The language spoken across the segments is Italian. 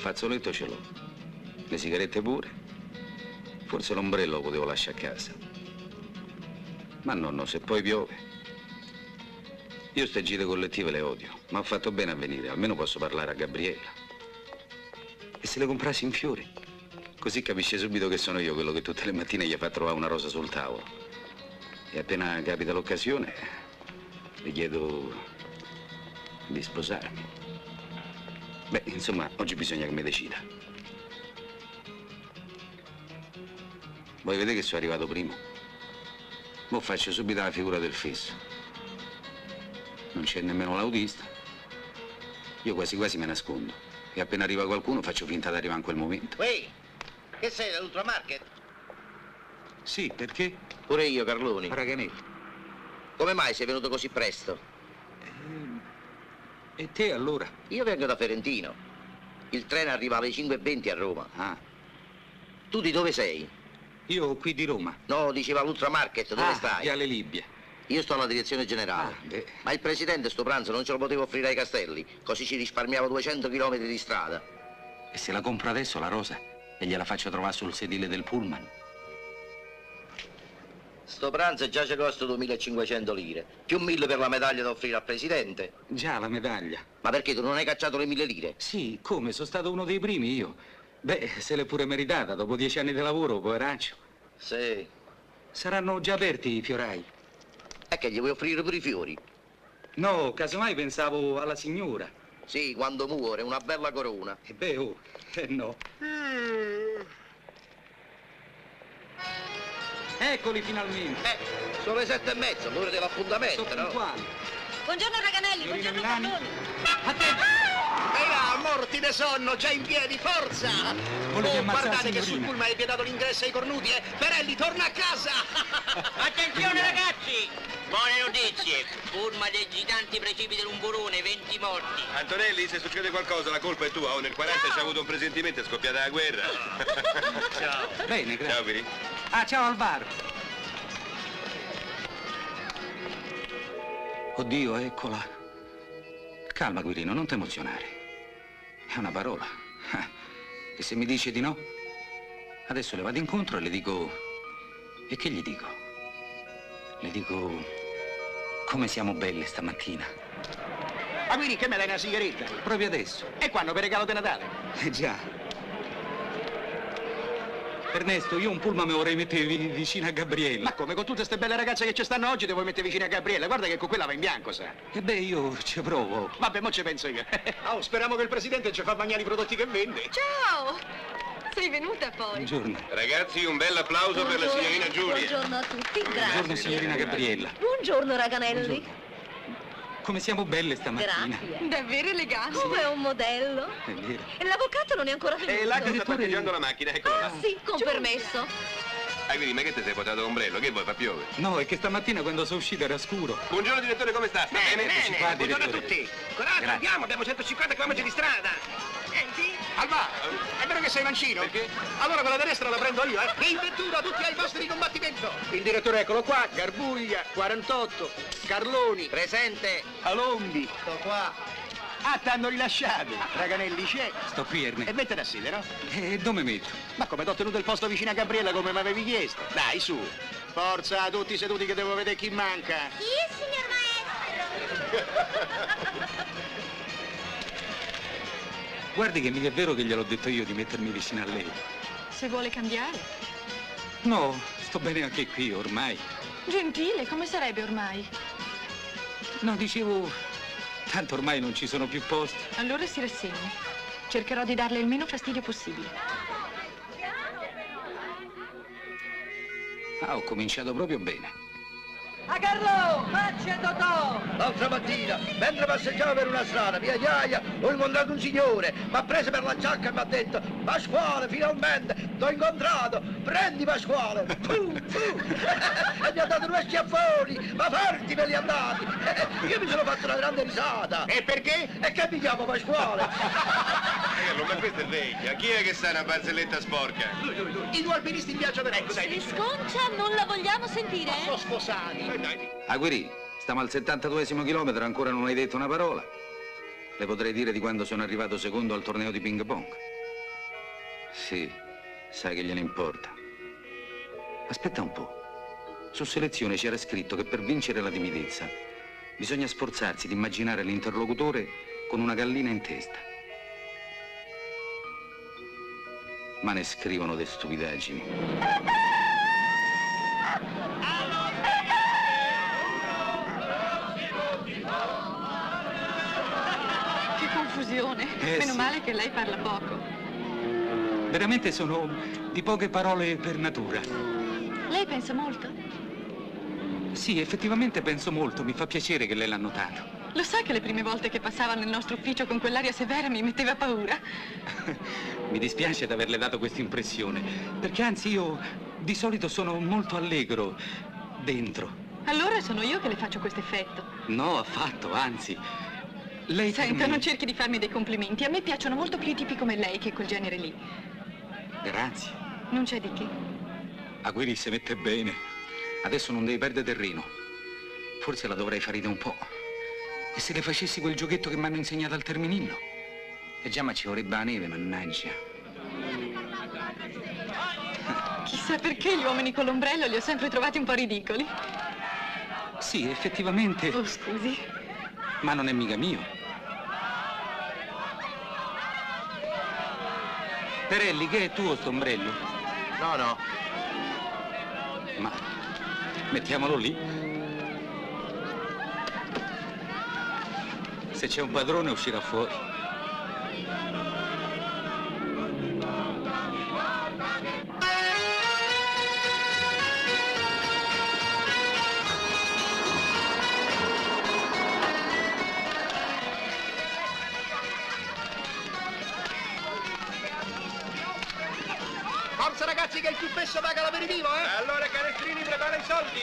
fazzoletto ce l'ho, le sigarette pure, forse l'ombrello lo potevo lasciare a casa. Ma nonno, se poi piove. Io ste gite collettive le odio, ma ho fatto bene a venire, almeno posso parlare a Gabriella. E se le comprassi in fiori? Così capisce subito che sono io quello che tutte le mattine gli fa trovare una rosa sul tavolo. E appena capita l'occasione, le chiedo di sposarmi. Beh, insomma, oggi bisogna che mi decida. Voi vedete che sono arrivato primo? Mo' faccio subito la figura del fesso. Non c'è nemmeno l'autista. Io quasi quasi me nascondo. E appena arriva qualcuno faccio finta di arrivare in quel momento. Ehi, che sei, dall'Ultramarket? Sì, perché? Pure io, Carloni. Raganelli. Come mai sei venuto così presto? E te allora? Io vengo da Ferentino. Il treno arriva alle 5:20 a Roma. Ah. Tu di dove sei? Io qui di Roma. No, diceva all'Ultramarket, dove stai? Viale Libia. Io sto alla direzione generale. Beh. Ma il presidente sto pranzo non ce lo poteva offrire ai Castelli, così ci risparmiava 200 chilometri di strada. E se la compro adesso la rosa e gliela faccio trovare sul sedile del pullman? Sto pranzo già ci costa 2.500 lire, più 1.000 per la medaglia da offrire al presidente. Già, la medaglia. Ma perché tu non hai cacciato le 1.000 lire? Sì, come? Sono stato uno dei primi io. Beh, se l'è pure meritata, dopo 10 anni di lavoro, poveraccio. Sì. Saranno già aperti i fiorai? E che gli vuoi offrire pure i fiori? No, casomai pensavo alla signora. Sì, quando muore, una bella corona. E beh, oh, no. Eccoli finalmente. Sono le 7:30, l'ora dell'appuntamento, Sono no? puntuali. Buongiorno Raganelli, Signorina buongiorno Milani. Carloni. Attenti! Ehi là, morti de sonno, già in piedi, forza! Volete ammazzare guardate la che sul signorina? pullman hai vietato l'ingresso ai cornuti, eh! Perelli, torna a casa! Attenzione ragazzi! Buone notizie! Forma dei giganti precipiti lumburone, 20 morti. Antonelli, se succede qualcosa la colpa è tua. Nel 40 c'è avuto un presentimento, è scoppiata la guerra. Ciao! Bene, grazie. Ciao, Viri. Ah, ciao Alvaro. Oddio, eccola. Calma, Guirino, non ti emozionare. È una parola. E se mi dice di no? Adesso le vado incontro e le dico... E che gli dico? Le dico... Come siamo belle stamattina. Ma quindi che me dai una sigaretta? Proprio adesso. E quando, per regalo di Natale? Già. Ernesto, io un pullman me vorrei mettere vicino a Gabriella. Ma come, con tutte queste belle ragazze che ci stanno oggi te vuoi mettere vicino a Gabriella? Guarda che con quella va in bianco, sa? E beh, io ci provo. Vabbè, mo ci penso io. Oh, speriamo che il presidente ci fa mangiare i prodotti che vende. Ciao! Sei venuta poi? Buongiorno. Ragazzi, un bel applauso per la signorina Giulia. Buongiorno a tutti, Buongiorno, grazie. signorina Gabriella. Buongiorno Raganelli. Come siamo belle stamattina. Grazie. Davvero elegante. Come un modello. È vero. E l'avvocato non è ancora venuto. E là che sta parcheggiando la macchina, eccola là. Ah, sì, con permesso. Ah, quindi, ma che te sei portato l'ombrello? Che vuoi, fa piove? No, è che stamattina quando sono uscito era scuro. Buongiorno, direttore, come sta? Sta bene? Eccoci qua, Buongiorno a direttore. tutti. Coraggio, Grazie. andiamo, abbiamo 150 km di strada. Senti? Alba, è vero che sei mancino? Perché? Allora quella da destra la prendo io, eh? In vettura, tutti ai posti di combattimento. Il direttore, eccolo qua, Garbuglia, 48, Carloni, Presente! Alombi. Sto qua. Ah, t'hanno rilasciato. Raganelli c'è. Sto qui, E Ernesto. mettete a sedere, no? E dove metto? Ma come t'ho tenuto il posto vicino a Gabriella come mi avevi chiesto? Dai, su. Forza, tutti seduti che devo vedere chi manca. Sì, signor maestro. Guardi che mica è vero che gliel'ho detto io di mettermi vicino a lei. Se vuole cambiare. No, sto bene anche qui ormai. Gentile, come sarebbe ormai? No, dicevo, tanto ormai non ci sono più posti. Allora si rassegni. Cercherò di darle il meno fastidio possibile. Ah, ho cominciato proprio bene. A Carlo, faccia Totò! L'altra mattina, mentre passeggiavo per una strada, via Iaia, ho incontrato un signore, mi ha preso per la giacca e mi ha detto: Pasquale, finalmente, t'ho incontrato, prendi Pasquale! E mi ha dato due schiaffoni, ma forti me li ha dati! Io mi sono fatto una grande risata! E perché? E che mi chiamo Pasquale? Carlo, ma questa è vecchia. Chi è che sta una barzelletta sporca? I due alpinisti in viaggio d'Erenco, Si dai. sconcia, non la vogliamo sentire? Sono sposati. Dai. Aguirì, stiamo al 72esimo chilometro, ancora non hai detto una parola. Le potrei dire di quando sono arrivato secondo al torneo di ping pong. Sì, sai che gliene importa. Aspetta un po'. Su selezione c'era scritto che per vincere la timidezza bisogna sforzarsi di immaginare l'interlocutore con una gallina in testa. Ma ne scrivono de stupidaggini. Che confusione. Meno sì. male che lei parla poco. Veramente sono di poche parole per natura. Lei pensa molto? Sì, effettivamente penso molto. Mi fa piacere che lei l'ha notato. Lo sa che le prime volte che passava nel nostro ufficio con quell'aria severa mi metteva paura? Mi dispiace di averle dato questa impressione, perché anzi io di solito sono molto allegro dentro. Allora sono io che le faccio questo effetto. No, affatto, anzi. Lei per Senta, me- non cerchi di farmi dei complimenti. A me piacciono molto più i tipi come lei che quel genere lì. Grazie. Non c'è di che. Aguirre si mette bene. Adesso non devi perdere terreno. Forse la dovrei farire un po'. E se le facessi quel giochetto che mi hanno insegnato al Terminillo? E già ma ci vorrebbe la neve, mannaggia. Chissà perché gli uomini con l'ombrello li ho sempre trovati un po' ridicoli. Sì, effettivamente. Oh, scusi. Ma non è mica mio. Perelli, che è tuo sto ombrello? No, no. Ma mettiamolo lì. Se c'è un padrone uscirà fuori. Forza ragazzi che il più spesso paga l'aperitivo, eh? Allora, Canestrini, prepara i soldi.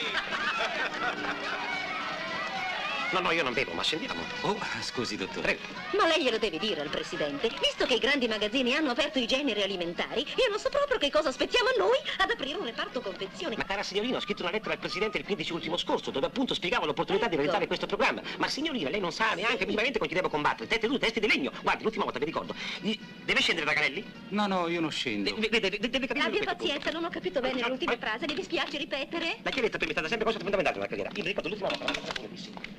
No, io non bevo, ma scendiamo. Oh, scusi, dottore. Prego. Ma lei glielo deve dire al presidente, visto che i grandi magazzini hanno aperto i generi alimentari, io non so proprio che cosa aspettiamo noi ad aprire un reparto confezioni. Ma cara signorina, ho scritto una lettera al presidente il 15 ultimo scorso, dove appunto spiegavo l'opportunità di realizzare questo programma. Ma signorina, lei non sa neanche minimamente con chi devo combattere. Testi di legno. Guardi, l'ultima volta vi ricordo. Deve scendere da Canelli? No, io non scendo. Deve capire. Abbia pazienza, non ho capito bene l'ultima frase, mi dispiace ripetere? La chiarezza per me è stata sempre cosa fondamentale nella carriera. Io mi ricordo l'ultima volta, come dissi.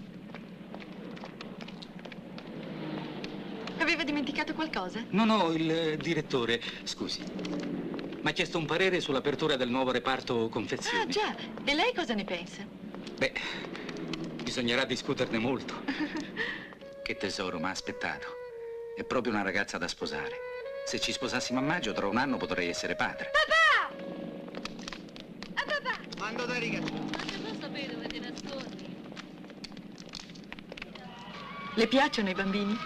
Aveva dimenticato qualcosa? No, il direttore, scusi. Mi ha chiesto un parere sull'apertura del nuovo reparto confezioni. Ah, già. E lei cosa ne pensa? Beh, bisognerà discuterne molto. Che tesoro, mi ha aspettato. È proprio una ragazza da sposare. Se ci sposassimo a maggio, tra un anno potrei essere padre. Papà! Ah, papà! Mando da riga. Ma se non sapete dove ti nascondi? Le piacciono i bambini?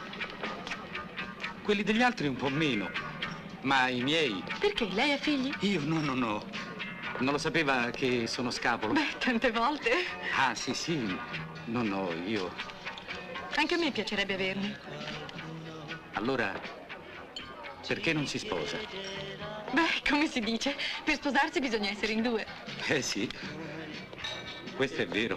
Quelli degli altri un po' meno, ma i miei... Perché? Lei ha figli? Io no. Non lo sapeva che sono scapolo? Beh, tante volte. Ah, sì. No, io... Anche a me piacerebbe averne. Allora, perché non si sposa? Beh, come si dice, per sposarsi bisogna essere in due. Sì, questo è vero.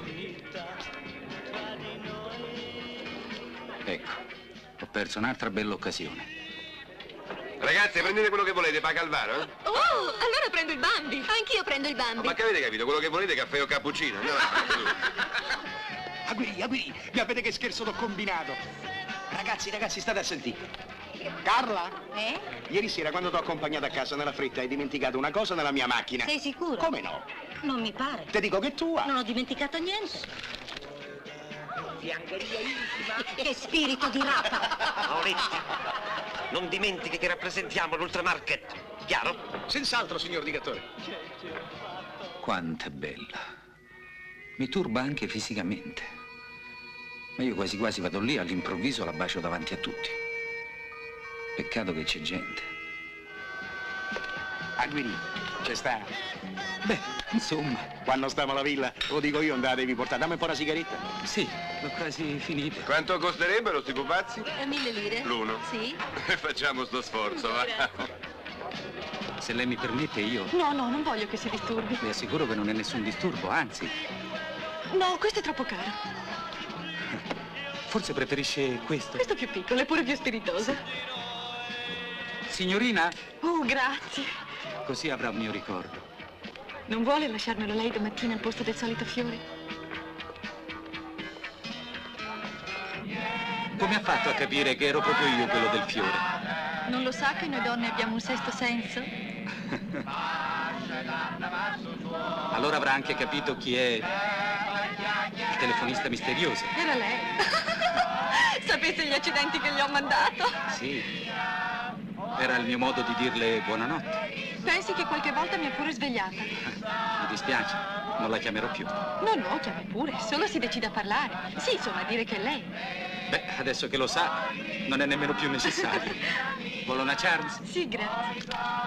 Ecco, ho perso un'altra bella occasione. Ragazzi, prendete quello che volete, paga Alvaro, eh? Oh, allora prendo il Bambi. Anch'io prendo il Bambi. Ma che avete capito? Quello che volete, caffè o cappuccino? Andiamo avanti, su. Aguirre, sapete che scherzo l'ho combinato? Ragazzi, state a sentire. Carla? Ieri sera quando ti ho accompagnato a casa nella fretta hai dimenticato una cosa nella mia macchina. Sei sicuro? Come no? Non mi pare. Ti dico che è tua. Non ho dimenticato niente. Fiangheria intima. Che spirito di rapa. Paoletti, non dimentichi che rappresentiamo l'Ultramarket. Chiaro? Senz'altro, signor direttore. Quanto è bella. Mi turba anche fisicamente. Ma io quasi quasi vado lì, all'improvviso la bacio davanti a tutti. Peccato che c'è gente. Aguirre, c'è sta. Beh, insomma, Quando stiamo alla villa, lo dico io, non te la devi portare. Dammi un po' la sigaretta. sì, l'ho quasi finita. Quanto costerebbero sti pupazzi? 1000 lire? L'uno? Sì. Facciamo sto sforzo, va. Se lei mi permette io... No, non voglio che si disturbi. Le assicuro che non è nessun disturbo, anzi, No, questo è troppo caro. forse preferisce questo. Questo è più piccolo e pure più spiritoso. Signorina? Oh, grazie. Così avrà un mio ricordo. Non vuole lasciarmelo lei domattina al posto del solito fiore? Come ha fatto a capire che ero proprio io quello del fiore? Non lo sa che noi donne abbiamo un sesto senso? Allora avrà anche capito chi è il telefonista misterioso. Era lei. Sapete gli accidenti che gli ho mandato? Sì. Era il mio modo di dirle buonanotte. Pensi che qualche volta mi ha pure svegliata? Mi dispiace, non la chiamerò più. No, chiami pure, solo si decide a parlare. Sì, insomma, a dire che è lei. Beh, adesso che lo sa, non è nemmeno più necessario. Vuole una Charles? Sì, grazie.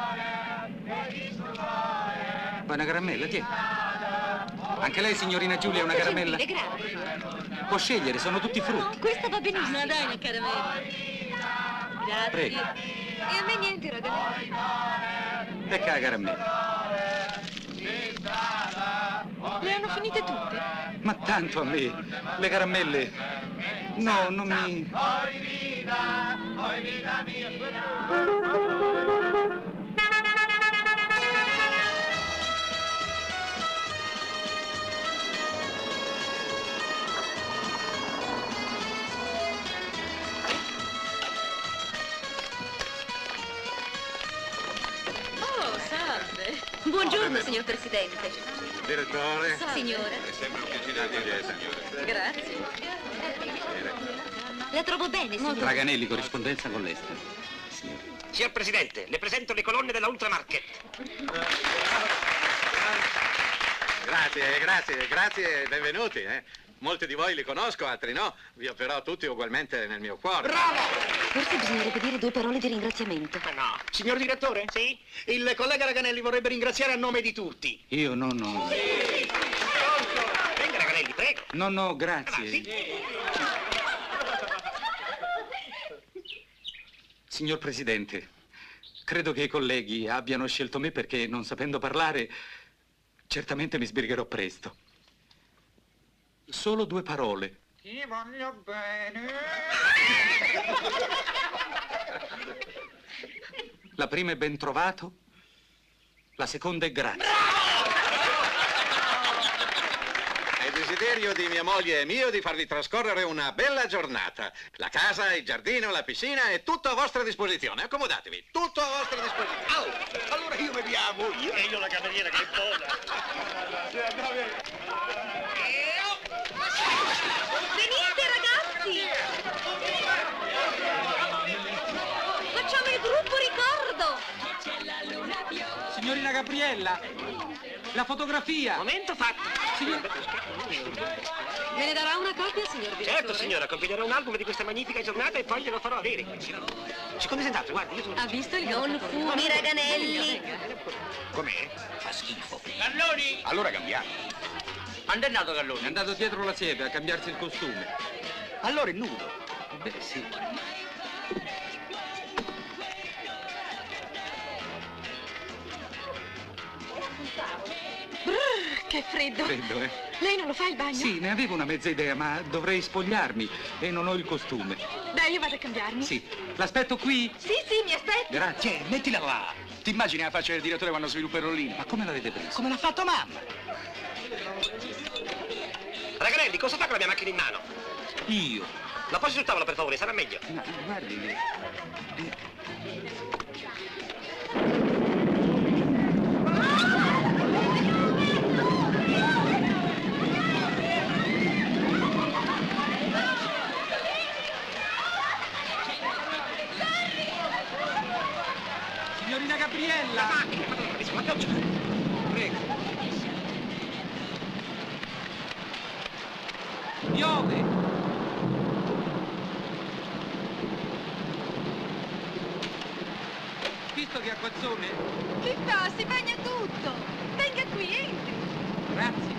Vuoi una caramella? Tieni. Anche lei, signorina Giulia, una caramella? Grazie. Può scegliere, sono tutti frutti. Questa va benissimo. Ma dai, una caramella. Grazie. Prego. E a me niente, ragazzi. Ecco la caramella. Le hanno finite tutte? Ma tanto a me, le caramelle... No, non mi... Buongiorno, signor Presidente. Direttore. Signora. È sempre un piacere vedere, signore. Grazie. La trovo bene, signora. Raganelli, corrispondenza con l'estero. Signore. Signor Presidente, le presento le colonne della Ultramarket. Grazie, benvenuti. Molti di voi li conosco, altri no. Vi ho però tutti ugualmente nel mio cuore. Bravo! Forse bisognerebbe dire 2 parole di ringraziamento. Ma no. Signor direttore? Sì? Il collega Raganelli vorrebbe ringraziare a nome di tutti. Io no. Venga, Raganelli, prego. No, grazie. Signor Presidente, credo che i colleghi abbiano scelto me perché, non sapendo parlare, certamente mi sbrigherò presto. Solo 2 parole. Ti voglio bene. La prima è ben trovato, la seconda è grazie. È il desiderio di mia moglie e mio di farvi trascorrere una bella giornata. La casa, il giardino, la piscina è tutto a vostra disposizione. Accomodatevi, tutto a vostra disposizione. Allora io mi amo. E io la cameriera che buona. Venite, ragazzi! Facciamo il gruppo ricordo! Signorina Gabriella, la fotografia! Momento fatto. Me ne darà una copia, signor direttore? Certo, signora, compilerò un album di questa magnifica giornata e poi glielo farò avere. Secondo esentato, guardi, io sono... Ha visto il Non fumi, Raganelli! Com'è? Fa schifo. Galloni! Allora cambiamo. Quando è andato Galloni? È andato dietro la siepe a cambiarsi il costume. Allora è nudo. Beh, sì. Che freddo. Freddo, eh? Lei non lo fa il bagno? Sì, ne avevo una mezza idea, ma dovrei spogliarmi e non ho il costume. Dai, io vado a cambiarmi. Sì. L'aspetto qui? Sì, mi aspetti. Grazie. Mettila là. Ti immagini la faccia del direttore quando sviluppa il rollino? Ma come l'avete preso? Come l'ha fatto mamma? Raganelli, cosa fa con la mia macchina in mano? Io? La posi sul tavolo, per favore, sarà meglio. No, guardi. Signorina Gabriella! Prego. Piove! Visto che acquazzone? Che fa? Si bagna tutto. Venga qui, entri. Grazie.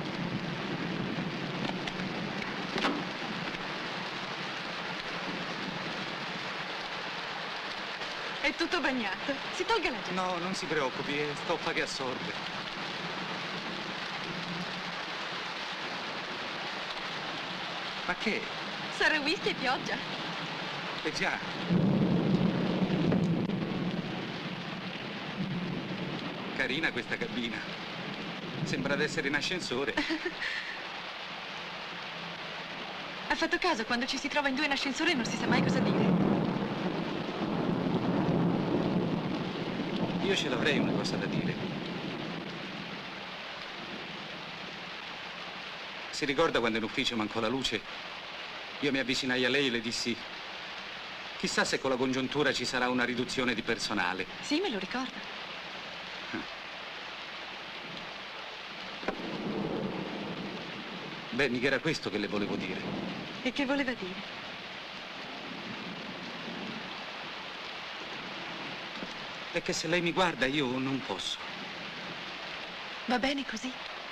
È tutto bagnato. Si tolga la giacca. No, non si preoccupi, è stoffa che assorbe. Ma che? Sarà whisky e pioggia. Eh già. Carina questa cabina. Sembra d'essere in ascensore. Ha fatto caso, quando ci si trova in due in ascensore non si sa mai cosa dire. Io ce l'avrei una cosa da dire. Si ricorda quando in ufficio mancò la luce? Io mi avvicinai a lei e le dissi: chissà se con la congiuntura ci sarà una riduzione di personale. Sì, me lo ricordo. Beh, mica era questo che le volevo dire. E che voleva dire? È che se lei mi guarda io non posso. Va bene così?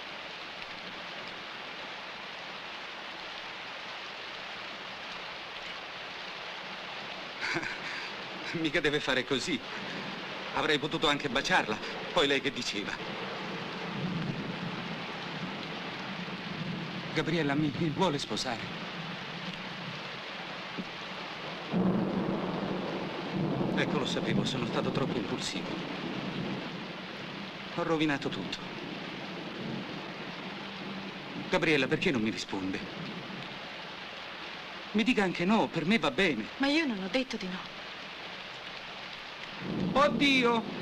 Mica deve fare così. Avrei potuto anche baciarla. Poi lei che diceva? Gabriella mi vuole sposare. Ecco, lo sapevo, sono stato troppo impulsivo. Ho rovinato tutto. Gabriella, perché non mi risponde? Mi dica anche no, per me va bene. Ma io non ho detto di no. Oddio!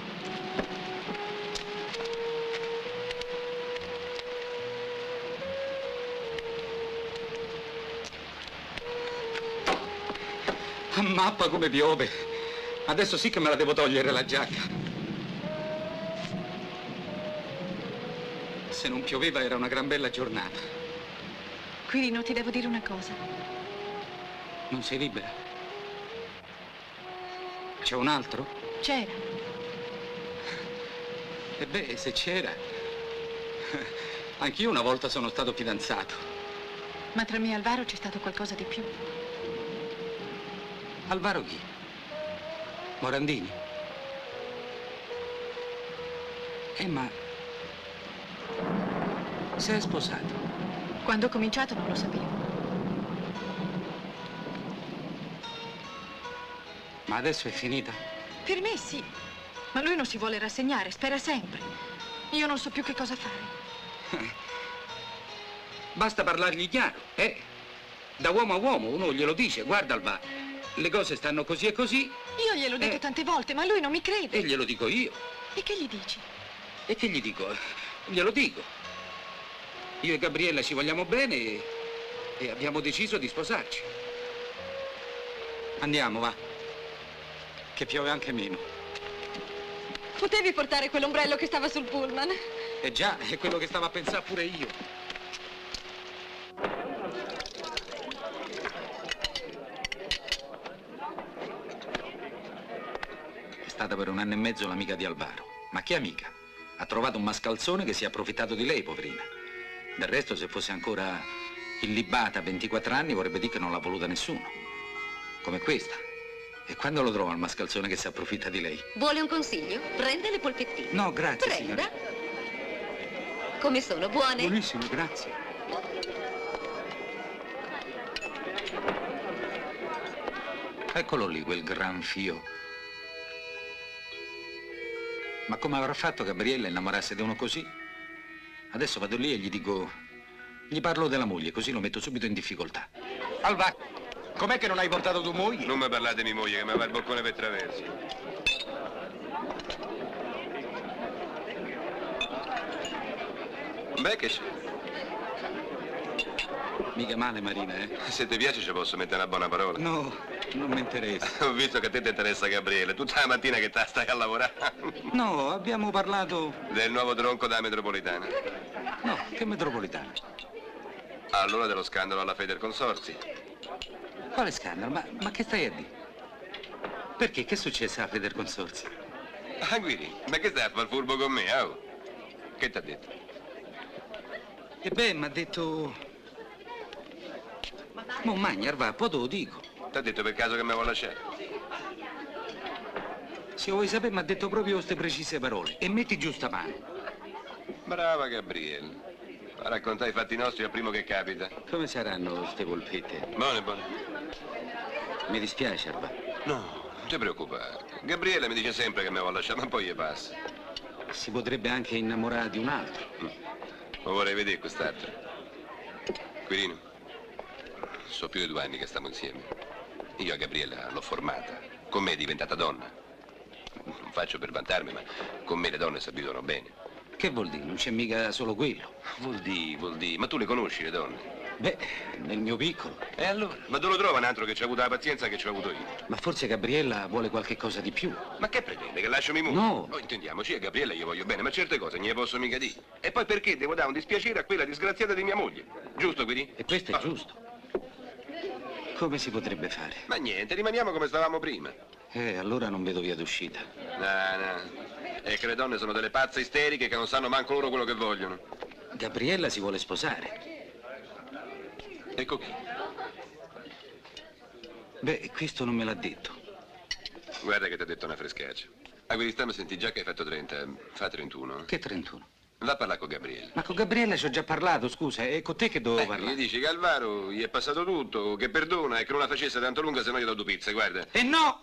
Mappa come piove. Adesso sì che me la devo togliere la giacca. Se non pioveva era una gran bella giornata. Quirino, ti devo dire una cosa. Non sei libera? C'è un altro? C'era. E beh, se c'era. Anch'io una volta sono stato fidanzato. Ma tra me e Alvaro c'è stato qualcosa di più. Alvaro chi? Morandini? Ma sei sposato? Quando ho cominciato non lo sapevo. Ma adesso è finita? Per me sì. Ma lui non si vuole rassegnare, spera sempre. Io non so più che cosa fare. Basta parlargli chiaro, eh? Da uomo a uomo uno glielo dice, guarda Alvaro, le cose stanno così e così. Io gliel'ho detto tante volte, ma lui non mi crede. E glielo dico io. E che gli dici? E che gli dico? Glielo dico. Io e Gabriella ci vogliamo bene e abbiamo deciso di sposarci. Andiamo, va. Che piove anche meno. Potevi portare quell'ombrello che stava sul pullman? Eh già, è quello che stavo a pensare pure io. È stata per 1 anno e mezzo l'amica di Alvaro. Ma che amica? Ha trovato un mascalzone che si è approfittato di lei, poverina. Del resto, se fosse ancora illibata a 24 anni, vorrebbe dire che non l'ha voluta nessuno. Come questa. E quando lo trova il mascalzone che si approfitta di lei? Vuole un consiglio? Prende le polpettine. No, grazie, Prenda. signora. Come sono? Buone? Buonissimo, grazie. Eccolo lì, quel gran fio. Ma come avrà fatto Gabriella a innamorarsi di uno così? Adesso vado lì e gli dico... Gli parlo della moglie, così lo metto subito in difficoltà. Alva, com'è che non hai portato tua moglie? Non mi parlate di mia moglie, che mi va il boccone per traverso. Beh, che c'è? Mica male, Marina, eh? Se ti piace ci posso mettere una buona parola. No, non mi interessa. Ho visto che a te ti interessa Gabriele, tutta la mattina che te stai a lavorare. No, abbiamo parlato... Del nuovo tronco della metropolitana. No, che metropolitana? Allora dello scandalo alla Feder Consorzi. Quale scandalo? Ma che stai a dire? Perché? Che è successo alla Feder Consorzi? Ah, Guiri, ma che stai a far furbo con me, oh? Che ti ha detto? E beh, mi ha detto... Mo magna, va, poi te lo dico. Ti ha detto per caso che mi vuoi lasciare? Se vuoi sapere, mi ha detto proprio queste precise parole. E metti giù sta mano. Brava Gabriele. Raccontai i fatti nostri al primo che capita. Come saranno ste colpette? Buone, buone. Mi dispiace, Arva. No, non ti preoccupare. Gabriele mi dice sempre che mi vuole lasciare, ma poi gli passa. Si potrebbe anche innamorare di un altro. Lo vorrei vedere quest'altro. Quirino, so più di 2 anni che stiamo insieme. Io a Gabriella l'ho formata. Con me è diventata donna. Non faccio per vantarmi, ma con me le donne si abituano bene. Che vuol dire? Non c'è mica solo quello. Vuol dire. Ma tu le conosci le donne? Beh, nel mio piccolo. E allora? Ma dove lo trova un altro che ci ha avuto la pazienza che ci ho avuto io? Ma forse Gabriella vuole qualche cosa di più. Ma che pretende? Che lascio mia moglie? No. Oh, intendiamoci, a Gabriella io voglio bene, ma certe cose non ne posso mica dire. E poi perché devo dare un dispiacere a quella disgraziata di mia moglie? Giusto, Quirino? E questo è giusto. Come si potrebbe fare? Ma niente, rimaniamo come stavamo prima. Allora non vedo via d'uscita. No. È che le donne sono delle pazze isteriche che non sanno manco loro quello che vogliono. Gabriella si vuole sposare. Ecco chi? Beh, questo non me l'ha detto. Guarda che ti ha detto una frescaccia. A quell'istà mi senti già che hai fatto 30. Fa 31. Che 31? Va a parlare con Gabriella. Ma con Gabriella ci ho già parlato, scusa. È con te che dovevo parlare. Gli dici che Alvaro gli è passato tutto, che perdona e che non la facesse tanto lunga, se no gli do 2 pizze, guarda. E no!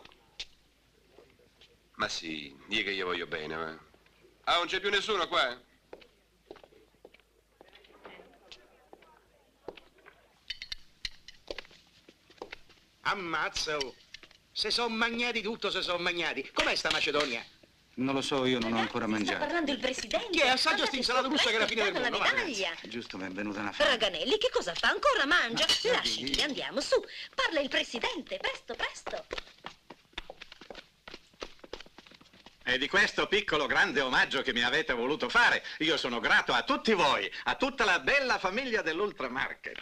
Ma sì, dì che io voglio bene, ma... Ah, non c'è più nessuno qua? Ammazza, oh. Se son magnati tutto, se son magnati. Com'è sta Macedonia? Non lo so, io non ho ancora Sta mangiato. parlando il presidente. Che assaggia sta insalata russa che è la fine del la mondo. va. medaglia. Giusto, mi è venuta una fame. Raganelli, che cosa fa? Ancora mangia? Lasciali, andiamo, su. Parla il presidente, presto, presto. E di questo piccolo grande omaggio che mi avete voluto fare, io sono grato a tutti voi, a tutta la bella famiglia dell'Ultramarket.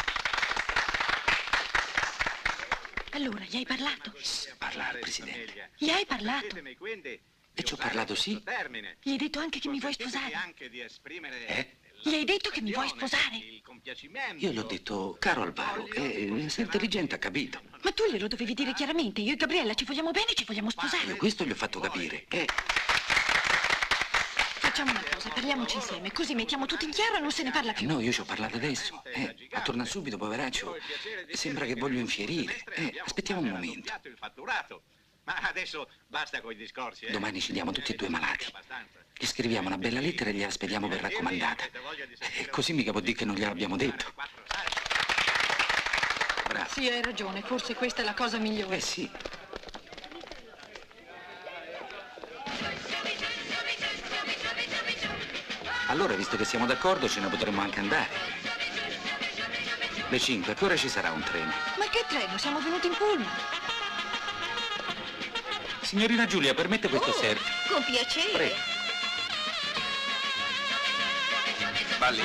Allora, gli hai parlato? Parlare, Presidente. Gli hai parlato? E ci ho parlato, sì. Gli hai detto anche che mi vuoi sposare? Gli hai detto che mi vuoi sposare? Io gli ho detto, caro Alvaro, sei intelligente, ha capito. Ma tu glielo dovevi dire chiaramente. Io e Gabriella ci vogliamo bene, ci vogliamo sposare. Io questo gli ho fatto capire. Facciamo una cosa, parliamoci insieme, così mettiamo tutto in chiaro e non se ne parla più. No, io ci ho parlato adesso. Ma torna subito, poveraccio. Sembra che voglio infierire. Aspettiamo un momento. Ma adesso basta con i discorsi, Domani ci diamo tutti e 2 malati. Gli scriviamo una bella lettera e gliela spediamo per raccomandata. E così mica può dire che non gliel'abbiamo detto. Bravo. Sì, hai ragione, forse questa è la cosa migliore. Sì. Allora, visto che siamo d'accordo, ce ne potremmo anche andare. Le 5, a che ora ci sarà un treno? Ma che treno? Siamo venuti in pullman. Signorina Giulia, permette questo surf? Con piacere. Prego. Balli.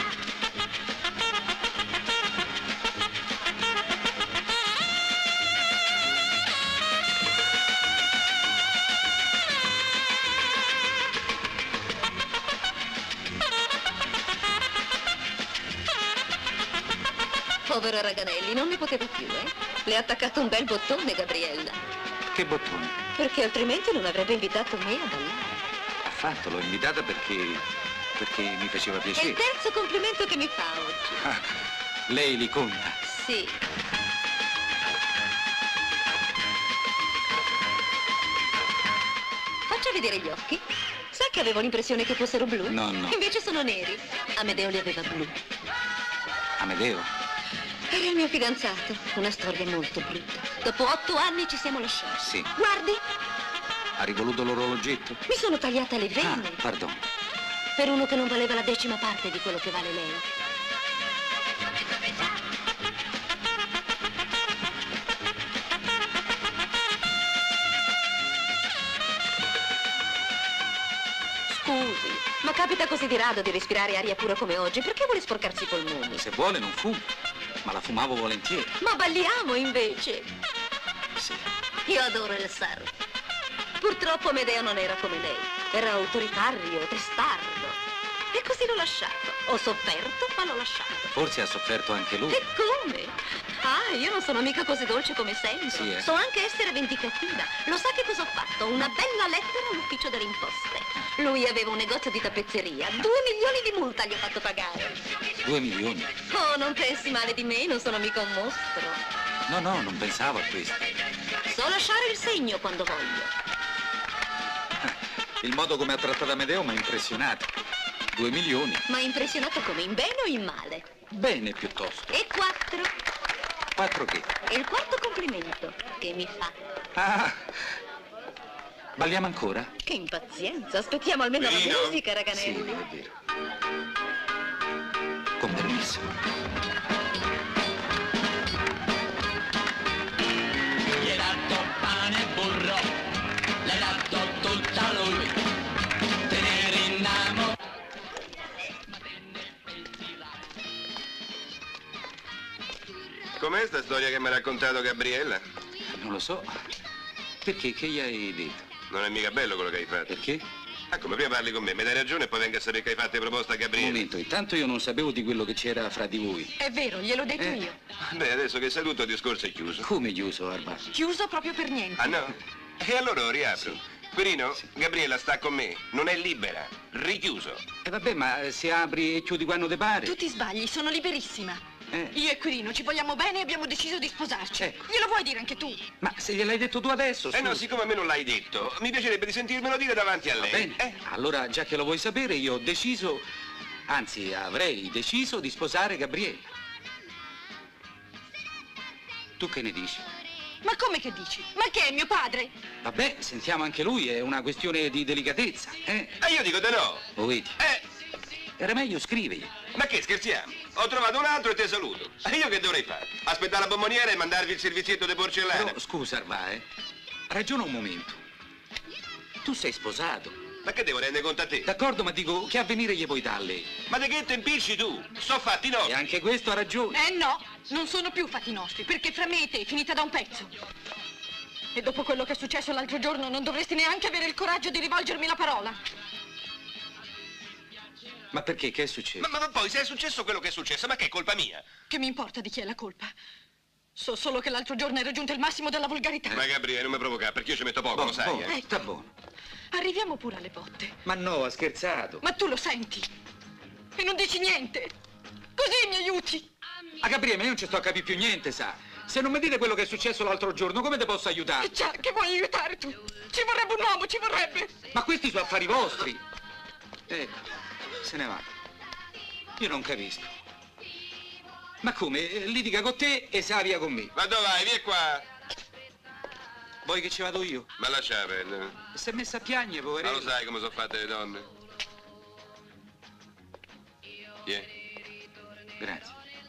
Povero Raganelli, non ne poteva più, Le ha attaccato un bel bottone, Gabriella. Che bottone? Perché altrimenti non avrebbe invitato me a ballare. Affatto, l'ho invitata perché mi faceva È il piacere. terzo complimento che mi fa oggi. Ah, lei li conta. Sì. Faccia vedere gli occhi. Sa che avevo l'impressione che fossero blu? No. Invece sono neri. Amedeo li aveva blu. Amedeo? Era il mio fidanzato. Una storia molto brutta. Dopo 8 anni ci siamo lasciati. Sì. Guardi, Ha rivoluto l'orologetto? mi sono tagliata le vene. Pardon. Per uno che non valeva la 10ª parte di quello che vale lei. Scusi, ma capita così di rado di respirare aria pura come oggi? Perché vuole sporcarsi i polmoni? Se vuole non fumo, ma la fumavo volentieri. Ma balliamo invece. Sì. Io adoro il surf. Purtroppo Amedeo non era come lei. Era autoritario, testardo. E così l'ho lasciato. Ho sofferto, ma l'ho lasciato. Forse ha sofferto anche lui. E come? Ah, io non sono mica così dolce come sembro. Sì, So anche essere vendicativa. Lo sa che cosa ho fatto? Una bella lettera all'ufficio delle imposte. Lui aveva un negozio di tappezzeria. 2 milioni di multa gli ho fatto pagare. 2 milioni? Oh, non pensi male di me, non sono mica un mostro. No, non pensavo a questo. So lasciare il segno quando voglio. Il modo come ha trattato Amedeo mi ha impressionato. 2 milioni. Ma impressionato come? In bene o in male? Bene, piuttosto. E 4? 4 che? E il quarto complimento che mi fa. Ah, balliamo ancora? Che impazienza. Aspettiamo almeno la musica, Sì, Raganelli. è vero. Con permesso. Gli hai dato pane e burro, l'hai dato tutta lui, tenere innamorato. Com'è sta storia che mi ha raccontato Gabriella? Non lo so. Perché? Che gli hai detto? Non è mica bello quello che hai fatto. Perché? Ah, come prima parli con me, mi dai ragione e poi venga a sapere che hai fatto proposta a Un Gabriella. momento, intanto io non sapevo di quello che c'era fra di voi. È vero, gliel'ho detto io. Beh, adesso che sai tutto il discorso è chiuso. Come chiuso, Arba? Chiuso proprio per niente. Ah no? E allora lo riapro. Quirino, Gabriella sta con me, non è libera, richiuso. E vabbè, ma se apri e chiudi quando te pare. Tu ti sbagli, sono liberissima. Io e Quirino ci vogliamo bene e abbiamo deciso di sposarci. Glielo vuoi dire anche tu? Ma se gliel'hai detto tu adesso, Eh no, siccome a me non l'hai detto, mi piacerebbe di sentirmelo dire davanti a Va lei. bene. Allora, già che lo vuoi sapere, io ho deciso, anzi avrei deciso di sposare Gabriella. Tu che ne dici? Ma come che dici? Ma che è mio padre? Vabbè, sentiamo anche lui, è una questione di delicatezza, E io dico di no. Lo vedi? Era meglio scrivergli. Ma che scherziamo? Ho trovato un altro e te saluto. E io che dovrei fare? Aspettare la bomboniera e mandarvi il servizietto di porcellana? Però, scusa, Arba, ragiona un momento. Tu sei sposato. Ma che devo rendere conto a te? D'accordo, ma dico, che avvenire gli puoi dare lei? Ma di che te impicci tu? Sto fatti no. E anche questo ha ragione. No, non sono più fatti nostri, perché fra me e te è finita da un pezzo. E dopo quello che è successo l'altro giorno non dovresti neanche avere il coraggio di rivolgermi la parola. Ma perché? Che è successo? Ma poi se è successo quello che è successo, ma che è colpa mia? Che mi importa di chi è la colpa? So solo che l'altro giorno hai raggiunto il massimo della volgarità. Ma Gabriele, non mi provocare, perché io ci metto poco, lo sai. Sta buono. Arriviamo pure alle botte. Ma no, ha scherzato. Ma tu lo senti. E non dici niente. Così mi aiuti. A Gabriele, ma io non ci sto a capire più niente, sa. Se non mi dite quello che è successo l'altro giorno, come te posso aiutare? Già, che vuoi aiutare tu? Ci vorrebbe un uomo, ci vorrebbe. Ma questi sono affari vostri. Ecco, se ne va. Io non capisco. Ma come? Litiga con te e se va via con me. Ma dove vai? Vieni qua. Vuoi che ci vado io? Ma lascia perdere. Si è messa a piangere, poverino. Ma lo sai come sono fatte le donne? Vieni. Grazie.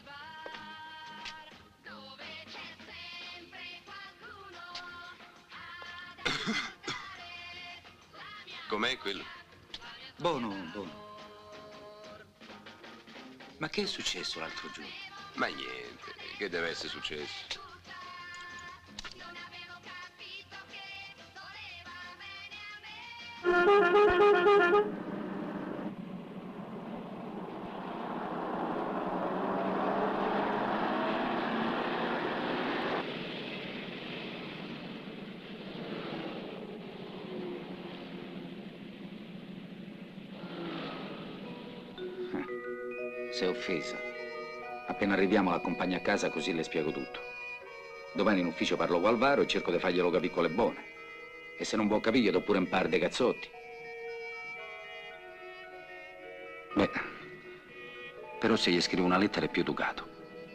Com'è quello? Buono, buono. Ma che è successo l'altro giorno? Ma niente, che deve essere successo? Si è offesa. Appena arriviamo l'accompagno a casa così le spiego tutto. Domani in ufficio parlo con Alvaro e cerco di farglielo capire con le buone. E se non può capire gli do pure un par di cazzotti. Beh, però se gli scrivo una lettera è più educato.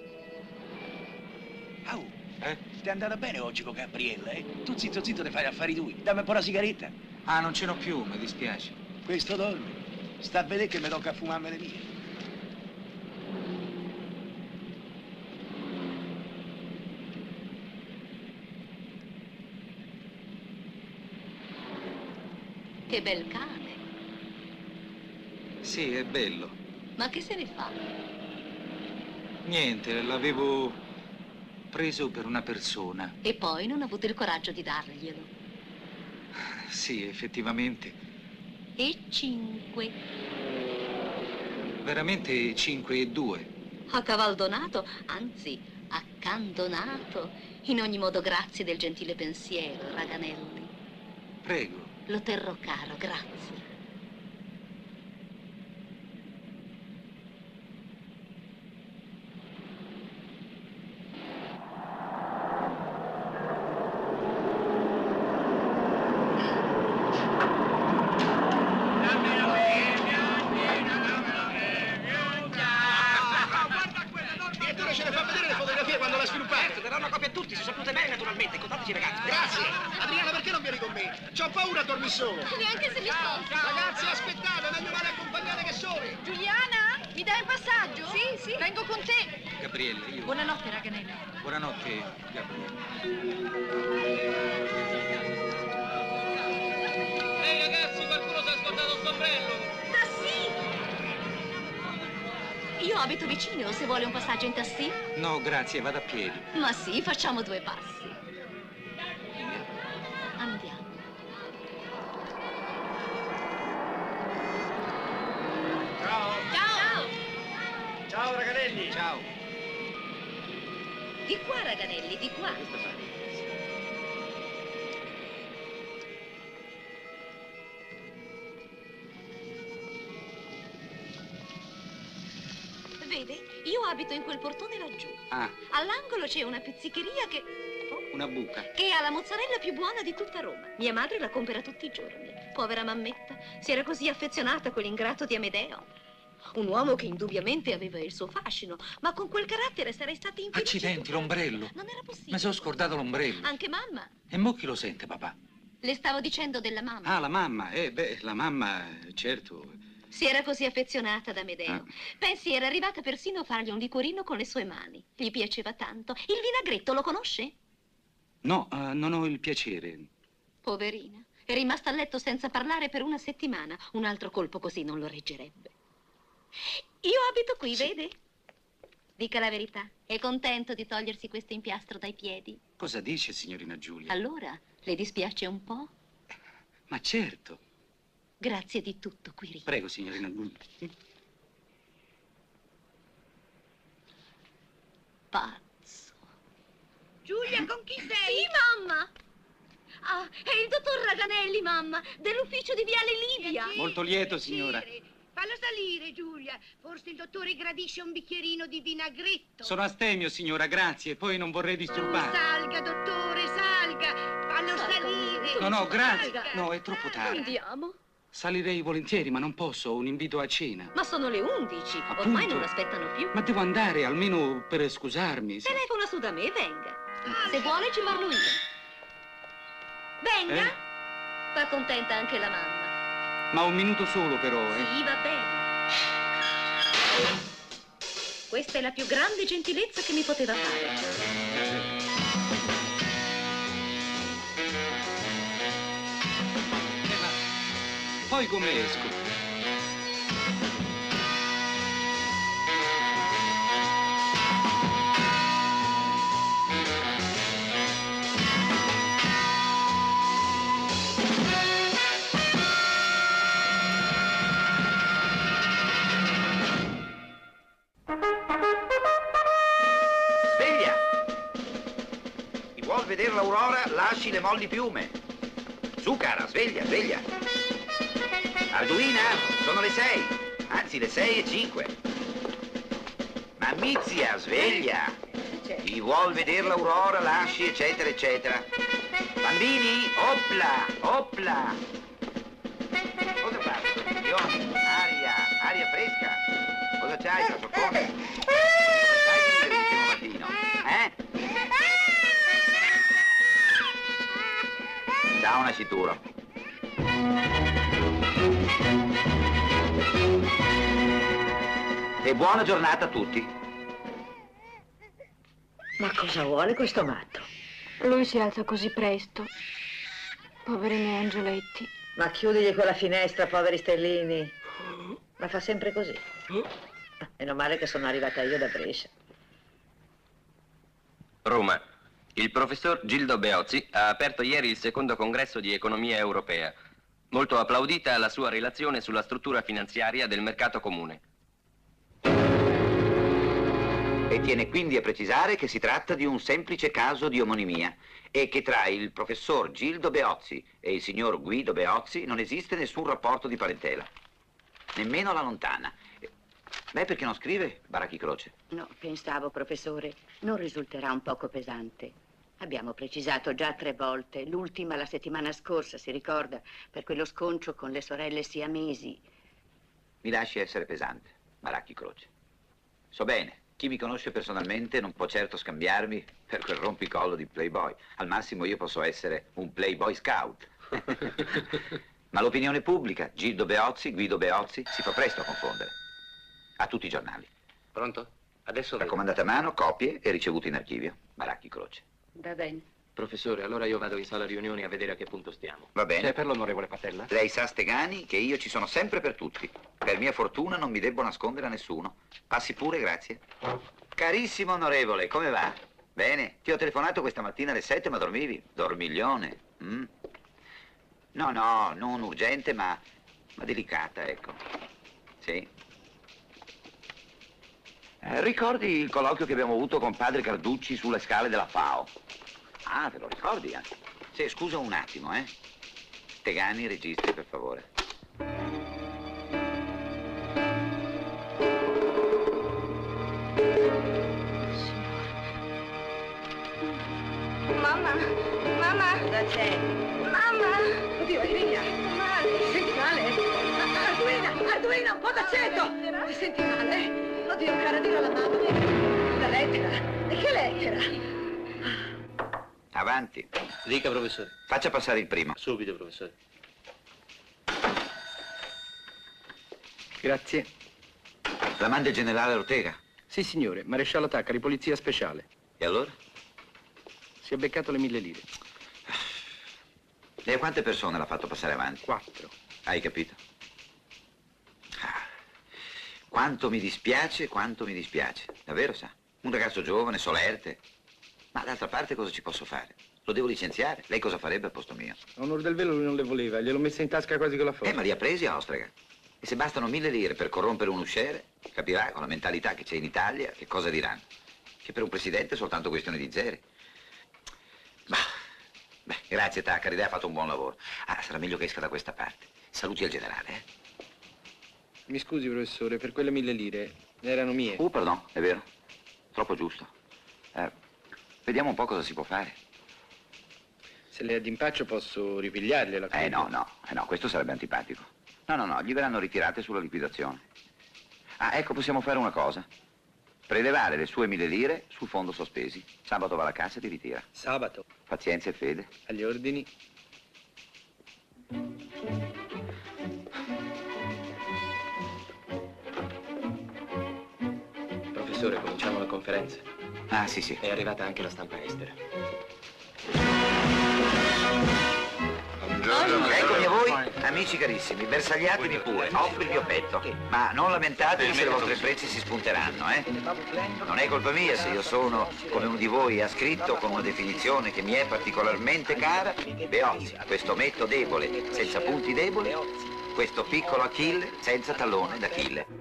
Au, ti è andata bene oggi con Gabriella, Tu zitto zitto ti fai gli affari tui. Dammi un po' la sigaretta. Ah, non ce n'ho più, mi dispiace. Questo dorme. Sta a vedere che mi tocca fumarmi le mie. Che bel cane. Sì, è bello. Ma che se ne fa? Niente, l'avevo preso per una persona. E poi non ha avuto il coraggio di darglielo. Sì, effettivamente. E 5. Veramente 5 e 2. A cavaldonato, anzi, accandonato. In ogni modo, grazie del gentile pensiero, Raganelli. Prego. Lo terrò caro, grazie. vieni con me. C'ho paura a dormire solo. Neanche se mi sposto. Ragazzi, aspettate, meglio male accompagnate che soli. Giuliana, mi dai un passaggio? Sì. Vengo con te. Gabriele, io... Buonanotte, Raganelli. Buonanotte, Gabriele. Ehi ragazzi, qualcuno si è scordato sto ombrello? Io abito vicino, se vuole un passaggio in taxi. No, grazie, vado a piedi. Ma sì, facciamo 2 passi. Andiamo. Ciao. Ciao, Raganelli. Ciao. Di qua, Raganelli, di qua. Vede, io abito in quel portone laggiù. Ah, All'angolo c'è una pizzicheria che una buca. ha la mozzarella più buona di tutta Roma. Mia madre la compra tutti i giorni. Povera mammetta, si era così affezionata a quell'ingrato di Amedeo. Un uomo che indubbiamente aveva il suo fascino, ma con quel carattere sarei stata infelice. Accidenti, l'ombrello. Non era possibile. Mi sono scordato l'ombrello. Anche mamma. E mo chi lo sente, papà? Le stavo dicendo della mamma. Ah, la mamma. La mamma, certo. Si era così affezionata ad Amedeo. Ah. Pensi, era arrivata persino a fargli un liquorino con le sue mani. Gli piaceva tanto. Il vinagretto lo conosce? No, non ho il piacere. Poverina. È rimasta a letto senza parlare per 1 settimana. Un altro colpo così non lo reggerebbe. Io abito qui, Sì. vede? Dica la verità. È contento di togliersi questo impiastro dai piedi? Cosa dice, signorina Giulia? Allora, le dispiace un po'? Ma certo. Grazie di tutto, Quirino. Prego, signorina Giulia. Pazzo. Giulia, con chi sei? Sì, mamma! Ah, è il dottor Raganelli, mamma, dell'ufficio di Viale Livia. Molto lieto, signora. Fallo salire, Giulia. Forse il dottore gradisce un bicchierino di vinagretto. Sono astemio, signora, grazie. Poi non vorrei disturbare. Salga, dottore, salga. Fallo salire. No, grazie. Salga. No, è troppo tardi. Andiamo. Salirei volentieri, ma non posso. Ho un invito a cena. Ma sono le 11. Appunto. Ormai non aspettano più. Ma devo andare, almeno per scusarmi. Telefona su da me e venga. Se vuole ci parlo io. Venga. Fa contenta anche la mamma. Ma 1 minuto solo, però, Sì, va bene. Questa è la più grande gentilezza che mi poteva fare. Ma poi come esco? Sveglia! Chi vuol vedere l'aurora, lasci le molli piume. Su, cara, sveglia, sveglia. Arduina, sono le 6. Anzi, le 6:05. Mammizia, sveglia. Chi vuol vedere l'aurora, lasci, eccetera, eccetera. Bambini, opla, opla. Cosa fate? Coglioni, aria fresca. Cosa c'hai, tra soccone? Cosa c'hai di dire l'ultimo mattino? Ciao, nascituro. E buona giornata a tutti. Ma cosa vuole questo matto? Lui si alza così presto. Poveri miei angioletti. Ma chiudigli quella finestra, poveri stellini. Ma fa sempre così. Meno male che sono arrivata io da Brescia. Roma. Il professor Gildo Beozzi ha aperto ieri il 2° congresso di economia europea. Molto applaudita la sua relazione sulla struttura finanziaria del mercato comune. E tiene quindi a precisare che si tratta di un semplice caso di omonimia e che tra il professor Gildo Beozzi e il signor Guido Beozzi non esiste nessun rapporto di parentela. Nemmeno la lontana. Beh, perché non scrive Baracchi Croce? No, pensavo, professore, non risulterà un poco pesante. Abbiamo precisato già 3 volte, l'ultima la settimana scorsa, si ricorda, per quello sconcio con le sorelle siamesi. Mi lasci essere pesante, Baracchi Croce. So bene, chi mi conosce personalmente non può certo scambiarmi per quel rompicollo di playboy. Al massimo io posso essere un playboy scout. Ma l'opinione pubblica, Gildo Beozzi, Guido Beozzi, si fa presto a confondere. A tutti i giornali. Pronto? Adesso... Raccomandate a mano, copie e ricevuti in archivio. Baracchi Croce. Va bene. Professore, allora io vado in sala riunioni a vedere a che punto stiamo. Va bene. C'è per l'onorevole Patella? Lei sa, Stegani, che io ci sono sempre per tutti. Per mia fortuna non mi debbo nascondere a nessuno. Passi pure, grazie. Carissimo onorevole, come va? Bene. Ti ho telefonato questa mattina alle 7, ma dormivi? Dormiglione. No, no, non urgente, ma delicata, ecco. Sì. Ricordi il colloquio che abbiamo avuto con padre Carducci sulle scale della FAO? Ah, te lo ricordi, eh? Sì, scusa un attimo, eh? Stegani, registri, per favore. Mamma, mamma. Cosa c'è? Mamma. Oddio, Emilia. Male. Senti male? Arduino, un po' d'aceto. Ti senti male? Oddio, cara, dillo alla mamma. La lettera. E che lettera? Avanti. Dica, professore. Faccia passare il primo. Subito, professore. Grazie. La manda il generale Ortega? Sì, signore, maresciallo Taccari, polizia speciale. E allora? Si è beccato le 1000 lire. E a quante persone l'ha fatto passare avanti? 4. Hai capito? Quanto mi dispiace, davvero sa? Un ragazzo giovane, solerte. Ma d'altra parte cosa ci posso fare? Lo devo licenziare. Lei cosa farebbe al posto mio? A onor del velo lui non le voleva, gliel'ho messa in tasca quasi con la forza. Ma li ha presi a Ostrega. E se bastano 1000 lire per corrompere un usciere, capirà con la mentalità che c'è in Italia che cosa diranno. Che per un presidente è soltanto questione di zeri. Beh, grazie Taccari, lei ha fatto un buon lavoro. Sarà meglio che esca da questa parte. Saluti al generale, eh? Mi scusi, professore, per quelle 1000 lire erano mie. Pardon, è vero. Troppo giusto. Vediamo un po' cosa si può fare. Se lei è d'impaccio posso ripigliargliela. No, questo sarebbe antipatico. No, gli verranno ritirate sulla liquidazione. Ecco, possiamo fare una cosa. Prelevare le sue 1000 lire sul fondo sospesi. Sabato va alla cassa e ti ritira. Sabato? Pazienza e fede. Agli ordini. Professore, cominciamo la conferenza. Sì. È arrivata anche la stampa estera. Eccomi a voi, amici carissimi, bersagliatevi pure, offro il mio petto. Ma non lamentatevi se le vostre frecce si spunteranno, eh? Non è colpa mia se io sono, come uno di voi ha scritto con una definizione che mi è particolarmente cara, Beozzi, questo ometto debole, senza punti deboli, questo piccolo Achille, senza tallone d'Achille.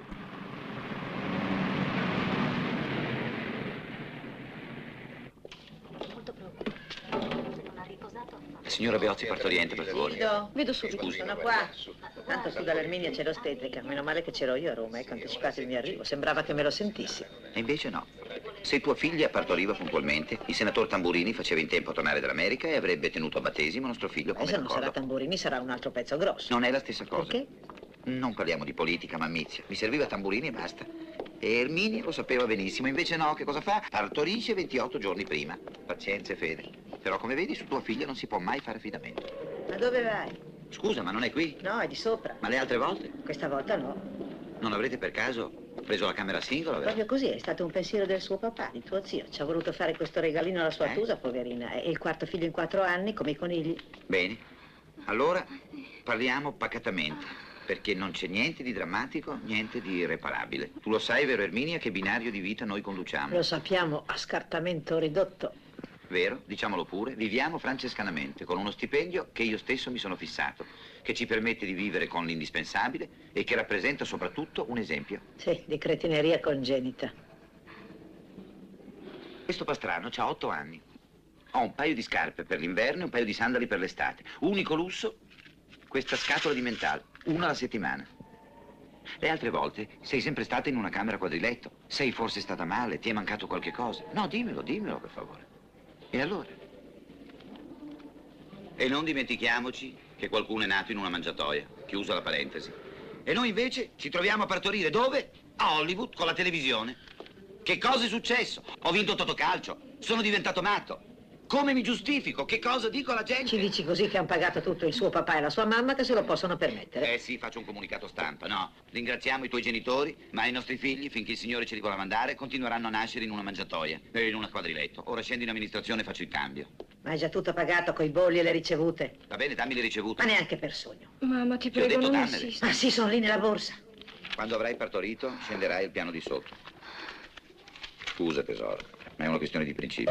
Signora Beozzi, partoriente, per favore. Vedo subito. Scusi. Sono qua. Tanto su dall'Arminia c'è l'ostetrica. Meno male che c'ero io a Roma, ecco, anticipato il mio arrivo. Sembrava che me lo sentissi. E invece no. Se tua figlia partoriva puntualmente, il senatore Tamburini faceva in tempo a tornare dall'America e avrebbe tenuto a battesimo nostro figlio come Se non d'accordo. sarà Tamburini sarà un altro pezzo grosso. Non è la stessa cosa. Perché? Non parliamo di politica, mammizia. Mi serviva Tamburini e basta. E Erminia lo sapeva benissimo. Invece no, che cosa fa? Partorisce 28 giorni prima. Pazienza e fede. Però come vedi su tua figlia non si può mai fare affidamento. Ma dove vai? Scusa, ma non è qui? No, è di sopra. Ma le altre volte? Questa volta no. Non avrete per caso preso la camera singola? Proprio così, è stato un pensiero del suo papà, di tuo zio. Ci ha voluto fare questo regalino alla sua Tusa, poverina. E il quarto figlio in 4 anni, come i conigli. Bene. Allora parliamo pacatamente. Perché non c'è niente di drammatico, niente di irreparabile. Tu lo sai, vero Erminia, che binario di vita noi conduciamo? Lo sappiamo, a scartamento ridotto. Vero? Diciamolo pure. Viviamo francescanamente, con uno stipendio che io stesso mi sono fissato, che ci permette di vivere con l'indispensabile e che rappresenta soprattutto un esempio. Sì, di cretineria congenita. Questo pastrano ha 8 anni. Ho un paio di scarpe per l'inverno e un paio di sandali per l'estate. Unico lusso, questa scatola di mentale, una alla settimana. Le altre volte sei sempre stata in una camera quadriletto. Sei forse stata male, ti è mancato qualche cosa. No, dimmelo per favore. E allora? E non dimentichiamoci che qualcuno è nato in una mangiatoia, chiusa la parentesi. E noi invece ci troviamo a partorire dove? A Hollywood, con la televisione. Che cosa è successo? Ho vinto Totocalcio, sono diventato matto. Come mi giustifico? Che cosa dico alla gente? Ci dici così che hanno pagato tutto il suo papà e la sua mamma che se lo possono permettere. Eh sì, faccio un comunicato stampa, no. Ringraziamo i tuoi genitori, ma i nostri figli, finché il Signore ce li vorrà mandare, continueranno a nascere in una mangiatoia e in una quadriletto. Ora scendo in amministrazione e faccio il cambio. Ma hai già tutto pagato coi bolli e le ricevute. Va bene, dammi le ricevute. Ma neanche per sogno. Mamma, ti Ti ho prego, detto non dammele. insista. Ah sì, sono lì nella borsa. Quando avrai partorito, scenderai il piano di sotto. Scusa, tesoro, ma è una questione di principio.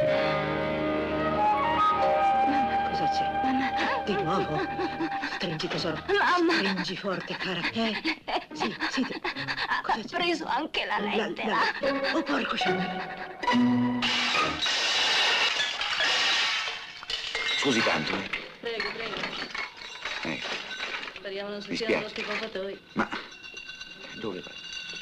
Mamma, cosa c'è? Mamma. Di nuovo? Stringi, tesoro. Mamma. Stringi forte, cara. Sì. Ha preso anche la lettera. Oh, porco sciame. Scusi tanto. Prego. Speriamo non Mi succeda lo spiace. schifofatoi. Ma dove vai?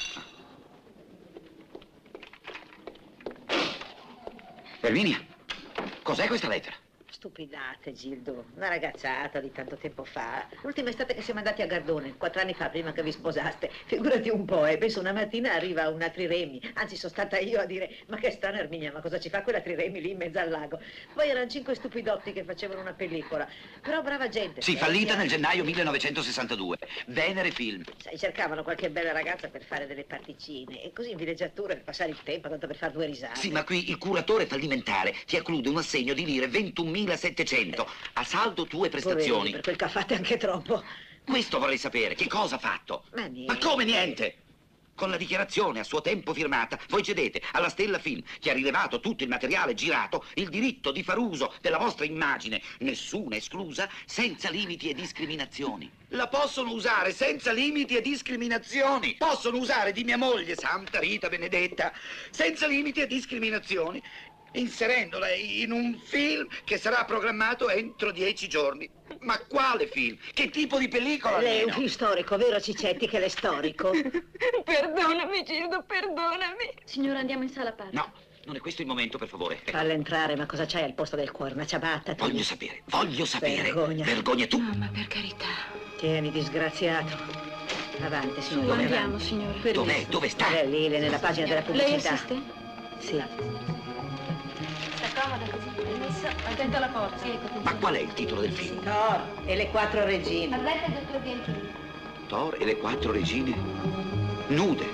Erminia, cos'è questa lettera? Stupidate, Gildo. Una ragazzata di tanto tempo fa. L'ultima estate che siamo andati a Gardone, 4 anni fa, prima che vi sposaste. Figurati un po', penso una mattina arriva una Triremi. Anzi, sono stata io a dire, ma che strana Erminia, ma cosa ci fa quella Triremi lì in mezzo al lago? Poi erano 5 stupidotti che facevano una pellicola. Però brava gente. Sì, fallita nel gennaio 1962. Venere Film. Sai, cercavano qualche bella ragazza per fare delle particine. E così in villeggiatura per passare il tempo, tanto per fare 2 risate. Sì, ma qui il curatore fallimentare ti acclude un assegno di lire 21.700 a saldo tue prestazioni. Poverini, per quel che ha fatto è anche troppo. Questo vorrei sapere, che cosa ha fatto? Ma niente. Ma come niente? Con la dichiarazione a suo tempo firmata, voi cedete alla Stella Film, che ha rilevato tutto il materiale girato, il diritto di far uso della vostra immagine, nessuna esclusa, senza limiti e discriminazioni. La possono usare senza limiti e discriminazioni. Possono usare di mia moglie, Santa Rita Benedetta, senza limiti e discriminazioni, inserendola in un film che sarà programmato entro 10 giorni. Ma quale film? Che tipo di pellicola? Lei è un almeno? film storico, vero Cicetti che l'è storico? Perdonami, Gildo, perdonami. Signora, andiamo in sala parto. No, non è questo il momento, per favore. Falla entrare, ma cosa c'hai al posto del cuore? Una ciabatta? Voglio sapere. Vergogna. Vergogna tu. Mamma, per carità. Tieni, disgraziato. Avanti, signore. Dove andiamo, avanti. signore? Dov'è? Dove sta? Lì, nella pagina della Lei pubblicità. assiste? Sì. Sta comoda così. Permesso? Attento alla porta. Sì, ecco. Ma qual è il titolo del film? Thor e le 4 regine. Parletta del dottor Bianchini. Thor e le 4 regine nude.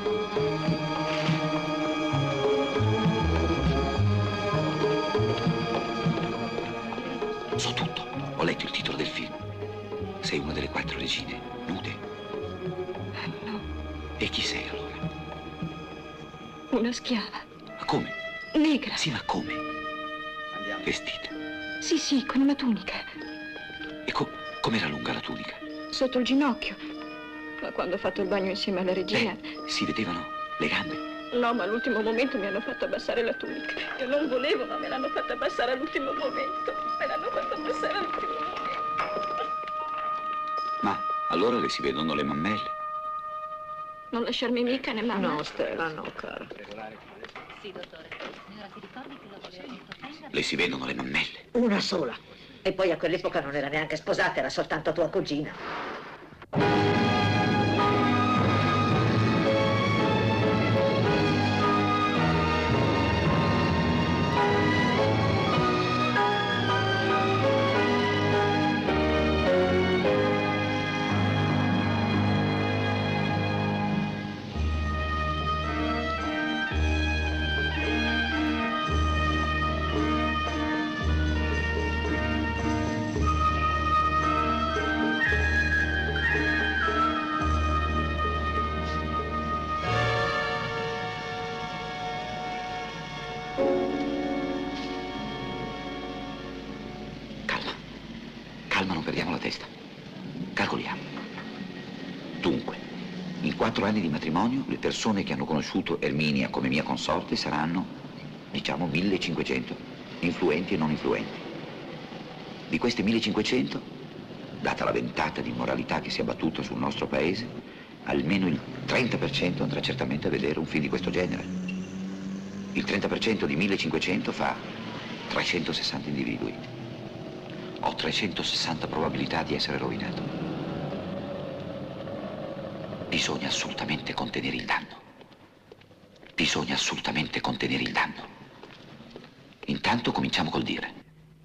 So tutto. Ho letto il titolo del film. Sei una delle 4 regine nude. No, E chi sei allora? una schiava. Ma come? Negra. Sì, ma come? Vestita. Sì, con una tunica. E com'era lunga la tunica? Sotto il ginocchio. Ma quando ho fatto il bagno insieme alla regina... Si vedevano le gambe. No, ma all'ultimo momento mi hanno fatto abbassare la tunica. Io non volevo, ma me l'hanno fatta abbassare all'ultimo momento. Me l'hanno fatta abbassare all'ultimo momento. Ma allora le si vedono le mammelle? Non lasciarmi mica né mamma. No, Stella, no, cara. Sì, dottore. Signora, ti ricordi che lo voleva sottoprendere? Le si vedono le mammelle. Una sola. E poi a quell'epoca non era neanche sposata, era soltanto tua cugina. Calma, non perdiamo la testa. Calcoliamo. Dunque, in 4 anni di matrimonio, le persone che hanno conosciuto Erminia come mia consorte saranno, diciamo, 1500, influenti e non influenti. Di questi 1500, data la ventata di immoralità che si è abbattuta sul nostro paese, almeno il 30% andrà certamente a vedere un film di questo genere. Il 30% di 1500 fa 360 individui. Ho 360 probabilità di essere rovinato. Bisogna assolutamente contenere il danno. Bisogna assolutamente contenere il danno. Intanto cominciamo col dire.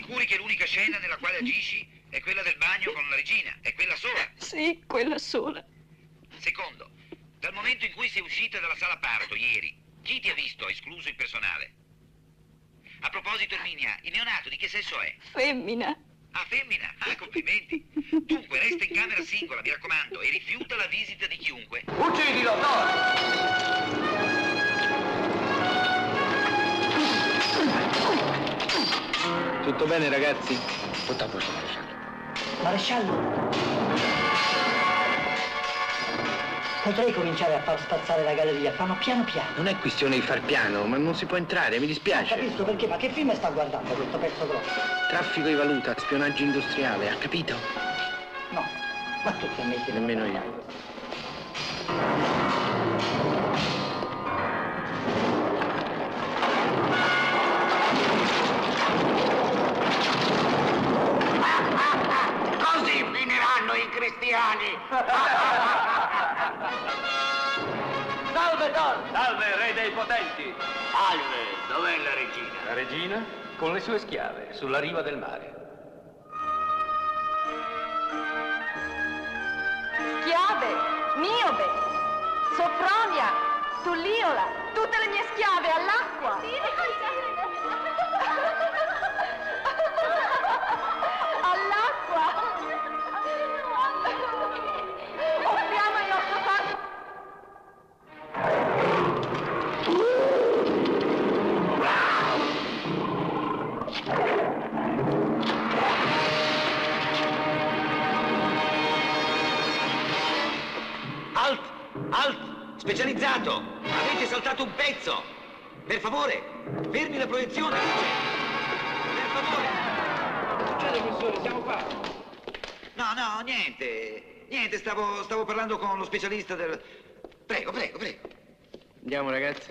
sicuri che l'unica scena nella quale agisci è quella del bagno con la regina? È quella sola? Sì, quella sola. Secondo, dal momento in cui sei uscita dalla sala parto ieri, chi ti ha visto, escluso il personale? A proposito, Erminia, il neonato di che sesso è? Femmina. Ah, femmina? Ah, complimenti. Dunque, resta in camera singola, mi raccomando, e rifiuta la visita di chiunque. Uccidilo, no! Tutto bene, ragazzi? Tutto a posto, maresciallo. Maresciallo? Potrei cominciare a far spazzare la galleria, fanno piano piano. Non è questione di far piano, ma non si può entrare, mi dispiace. Non capisco perché, ma che film sta guardando questo pezzo grosso? Traffico di valuta, spionaggio industriale, ha capito? No, ma tu ti ammetti. Nemmeno io. Così finiranno i cristiani! Salve, Don! Salve, re dei potenti! Salve, dov'è la regina? La regina con le sue schiave, sulla riva del mare. Schiave, Niobe, Sofronia, Tulliola, tutte le mie schiave all'acqua. All'acqua. Offriamo il nostro fatto. Alt! Alt! Specializzato! Avete saltato un pezzo! Per favore, fermi la proiezione! Per favore! Succede, professore, siamo qua. No, niente. Niente, stavo parlando con lo specialista del... Prego. Andiamo, ragazzi.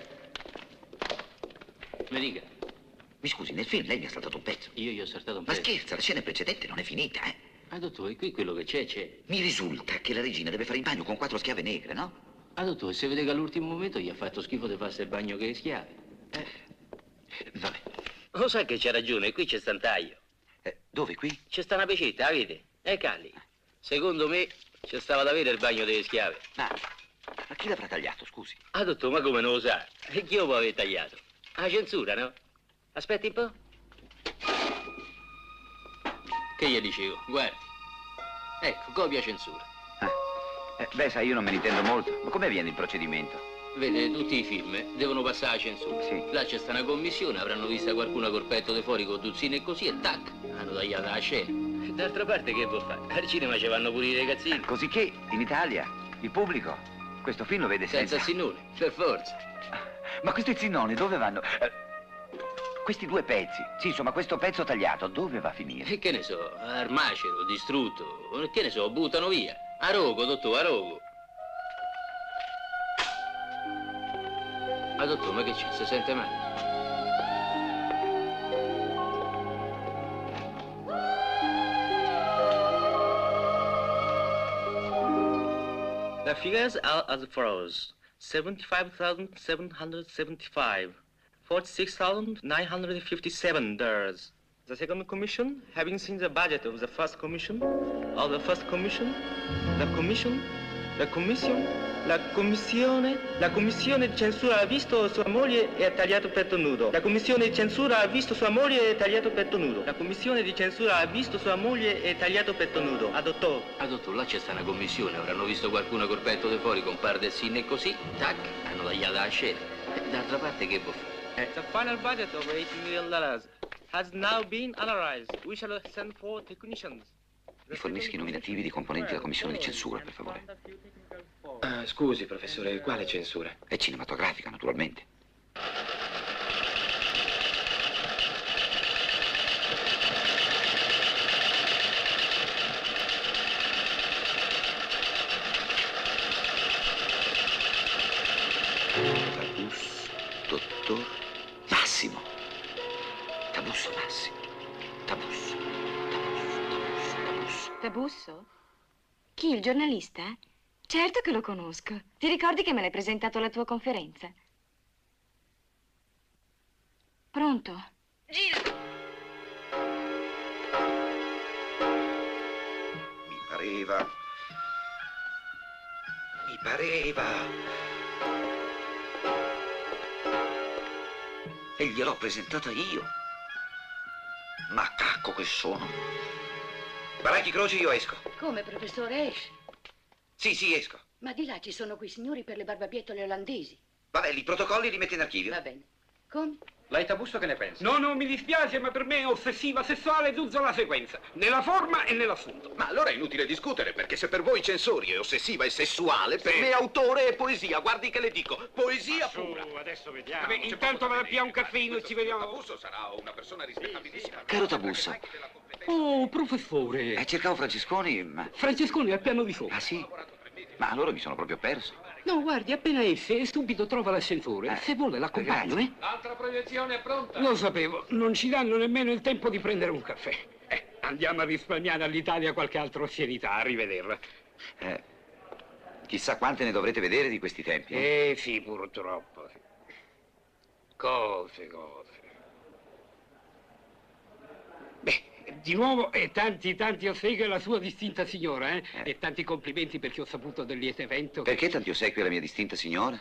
Mi dica. Mi scusi, nel film lei mi ha saltato un pezzo. Io gli ho saltato un Ma pezzo. scherza, la scena precedente non è finita, eh? Ah, dottore, qui quello che c'è. Mi risulta che la regina deve fare il bagno con 4 schiave negre, no? Ah, dottore, se vede che all'ultimo momento gli ha fatto schifo di farsi il bagno che schiave. Vabbè. Lo sai che c'ha ragione, qui c'è stantaglio. Dove, qui? C'è sta una pecetta, la vede? Calli. Secondo me c'è stava da avere il bagno delle schiave. Ma chi l'avrà tagliato, scusi? Ah, dottore, ma come non lo sa? E chi lo può aver tagliato? La censura, no? Aspetti un po'. Che gli dicevo? Guardi. Ecco, copia censura. Beh, sai, io non me ne intendo molto. Ma come avviene il procedimento? Vede, tutti i film devono passare a censura. Sì. Là c'è sta una commissione, avranno vista qualcuno col petto di fuori con Duzzini e così, e tac, hanno tagliato la scena. D'altra parte che può fare? Al cinema ci vanno pure i ragazzini. Così che, in Italia, il pubblico questo film lo vede senza... Senza Zinnoni, per forza. Ma questi zinnoni dove vanno? Questi due pezzi, sì, insomma, questo pezzo tagliato, dove va a finire? E che ne so, armacero, distrutto, che ne so, buttano via. A rogo, dottore, a rogo. Ah, dottore, ma che c'è? Si sente male? The figures are as follows: 75,775, 46,957 dollars. The second commission, having seen the budget of the first commission, la commissione di censura ha visto sua moglie e ha tagliato petto nudo. La commissione di censura ha visto sua moglie e tagliato petto nudo. La commissione di censura ha visto sua moglie e tagliato petto nudo. Adottò. Ah, dottore, là c'è sta una commissione, avranno visto qualcuno col petto di fuori con par del sinne e così, tac, hanno tagliato la scena. D'altra parte che può fare? The final budget of $80 million has now been analyzed. We shall send for technicians. Mi fornisca i nominativi di componenti della commissione di censura, per favore. Scusi, professore, quale censura? È cinematografica, naturalmente. Tabus, dottor Massimo. Tabus Massimo. Tabus. Tabusso? Chi, il giornalista? Certo che lo conosco. Ti ricordi che me l'hai presentato alla tua conferenza? Pronto? Gildo! pareva. Mi pareva. E gliel'ho presentata io. Ma cacco che sono. Baracchi Croce, io esco. Come, professore, esce? Sì, esco. Ma di là ci sono quei signori per le barbabietole olandesi. Vabbè, i protocolli li metti in archivio. Va bene. Come? Lei, Tabusso, che ne pensa? No, mi dispiace, ma per me è ossessiva sessuale tutta la sequenza, nella forma e nell'assunto. Ma allora è inutile discutere, perché se per voi censori è ossessiva e sessuale, per me autore è poesia. Guardi che le dico, poesia pura. Adesso vediamo. Vabbè, intanto vado a piare un caffeino e ci vediamo. Tabusso sarà una persona rispettabilissima. Caro Tabusso. Oh, professore. Cercavo Francesconi, ma... Francesconi è al piano di sopra. Ah, sì? Ma allora mi sono proprio perso. No, guardi, appena esce, subito trova l'ascensore. Se vuole l'accompagno, eh? L'altra proiezione è pronta. Lo sapevo, non ci danno nemmeno il tempo di prendere un caffè. Andiamo a risparmiare all'Italia qualche altra oscenità, arrivederla. Chissà quante ne dovrete vedere di questi tempi. Sì, purtroppo. Cose. Beh, di nuovo, tanti ossequi alla sua distinta signora, e tanti complimenti perché ho saputo del lieto evento. Perché tanti ossequi alla mia distinta signora?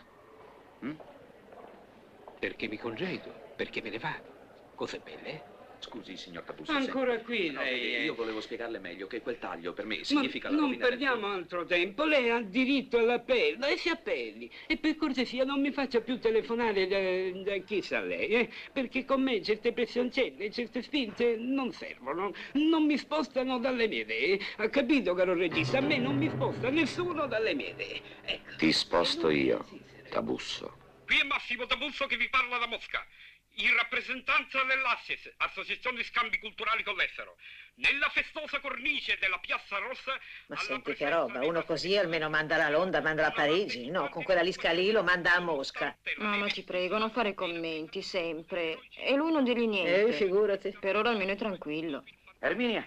Perché mi congedo, perché me ne vado. Cose belle, Scusi, signor Tabusso. Ancora qui lei. Io volevo spiegarle meglio che quel taglio per me significa la non rovina del perdiamo altro tempo, lei ha diritto all'appello e si appelli. E per cortesia non mi faccia più telefonare da chi sa lei, perché con me certe pressioncelle, certe spinte non servono, non mi spostano dalle mie idee. Ha capito, caro regista? A me non mi sposta nessuno dalle mie idee. Ti sposto io, Tabusso. Qui è Massimo Tabusso che vi parla da Mosca, in rappresentanza dell'ASSES, Associazione Scambi Culturali con l'Estero. Nella festosa cornice della Piazza Rossa... Ma senti che roba, uno così almeno manda a Londra, manda a Parigi, no? Con quella lisca lì lo manda a Mosca. Mamma, ti prego, non fare commenti, sempre. E lui non dirgli niente. Figurati. Per ora almeno è tranquillo. Erminia.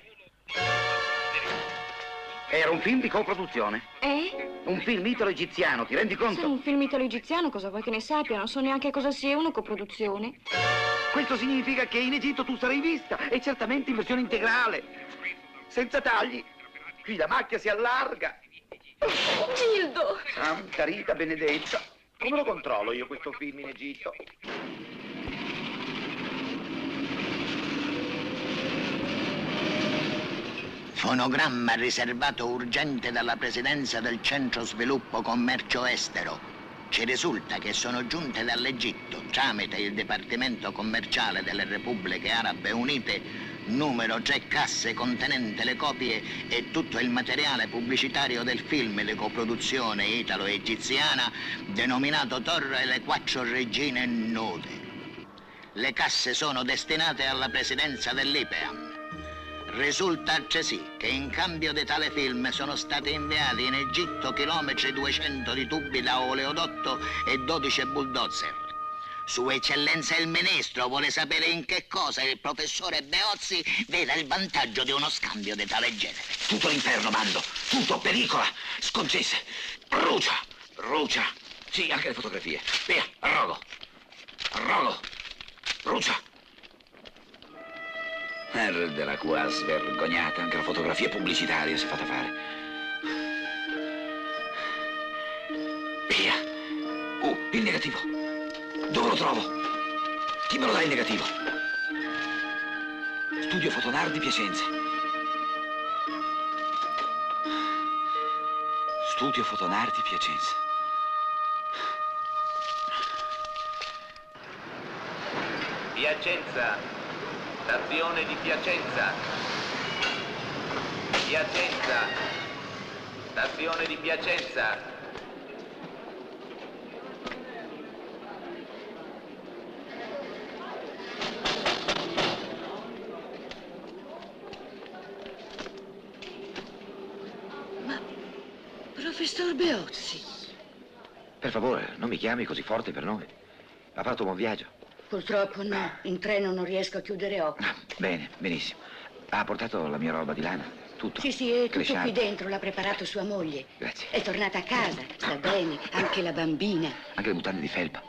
Era un film di coproduzione. Un film italo-egiziano, ti rendi conto? Se è un film italo-egiziano, cosa vuoi che ne sappia? Non so neanche cosa sia una coproduzione. Questo significa che in Egitto tu sarai vista, e certamente in versione integrale, senza tagli. Qui la macchia si allarga. Gildo! Santa Rita benedetta. Come lo controllo io questo film in Egitto? Fonogramma riservato urgente dalla Presidenza del Centro Sviluppo Commercio Estero. Ci risulta che sono giunte dall'Egitto, tramite il Dipartimento Commerciale delle Repubbliche Arabe Unite, numero 3 casse contenente le copie e tutto il materiale pubblicitario del film di coproduzione italo-egiziana denominato Torre le 4 Regine Nude. Le casse sono destinate alla presidenza dell'IPEAM. Risulta altresì che in cambio di tale film sono stati inviati in Egitto chilometri 200 di tubi da oleodotto e 12 bulldozer. Sua Eccellenza il Ministro vuole sapere in che cosa il professore Beozzi veda il vantaggio di uno scambio di tale genere. Tutto l'inferno mando, tutto pericola, sconcese, brucia. Sì, anche le fotografie. Via, rogo, brucia. Della qua svergognata, anche la fotografia pubblicitaria si è fatta fare. Via. Il negativo. Dove lo trovo? Chi me lo dà il negativo? Studio Fotonardi Piacenza. Studio Fotonardi Piacenza. Piacenza. Stazione di Piacenza. Stazione di Piacenza. Ma, professor Beozzi. Per favore, non mi chiami così forte per nome. Ha fatto un buon viaggio. Purtroppo no, in treno non riesco a chiudere occhio. Bene, benissimo. Ha portato la mia roba di lana? Tutto? Sì, è tutto Cresciato. qui dentro, l'ha preparato sua moglie. Grazie. È tornata a casa, sta bene, anche la bambina. Anche le mutande di felpa.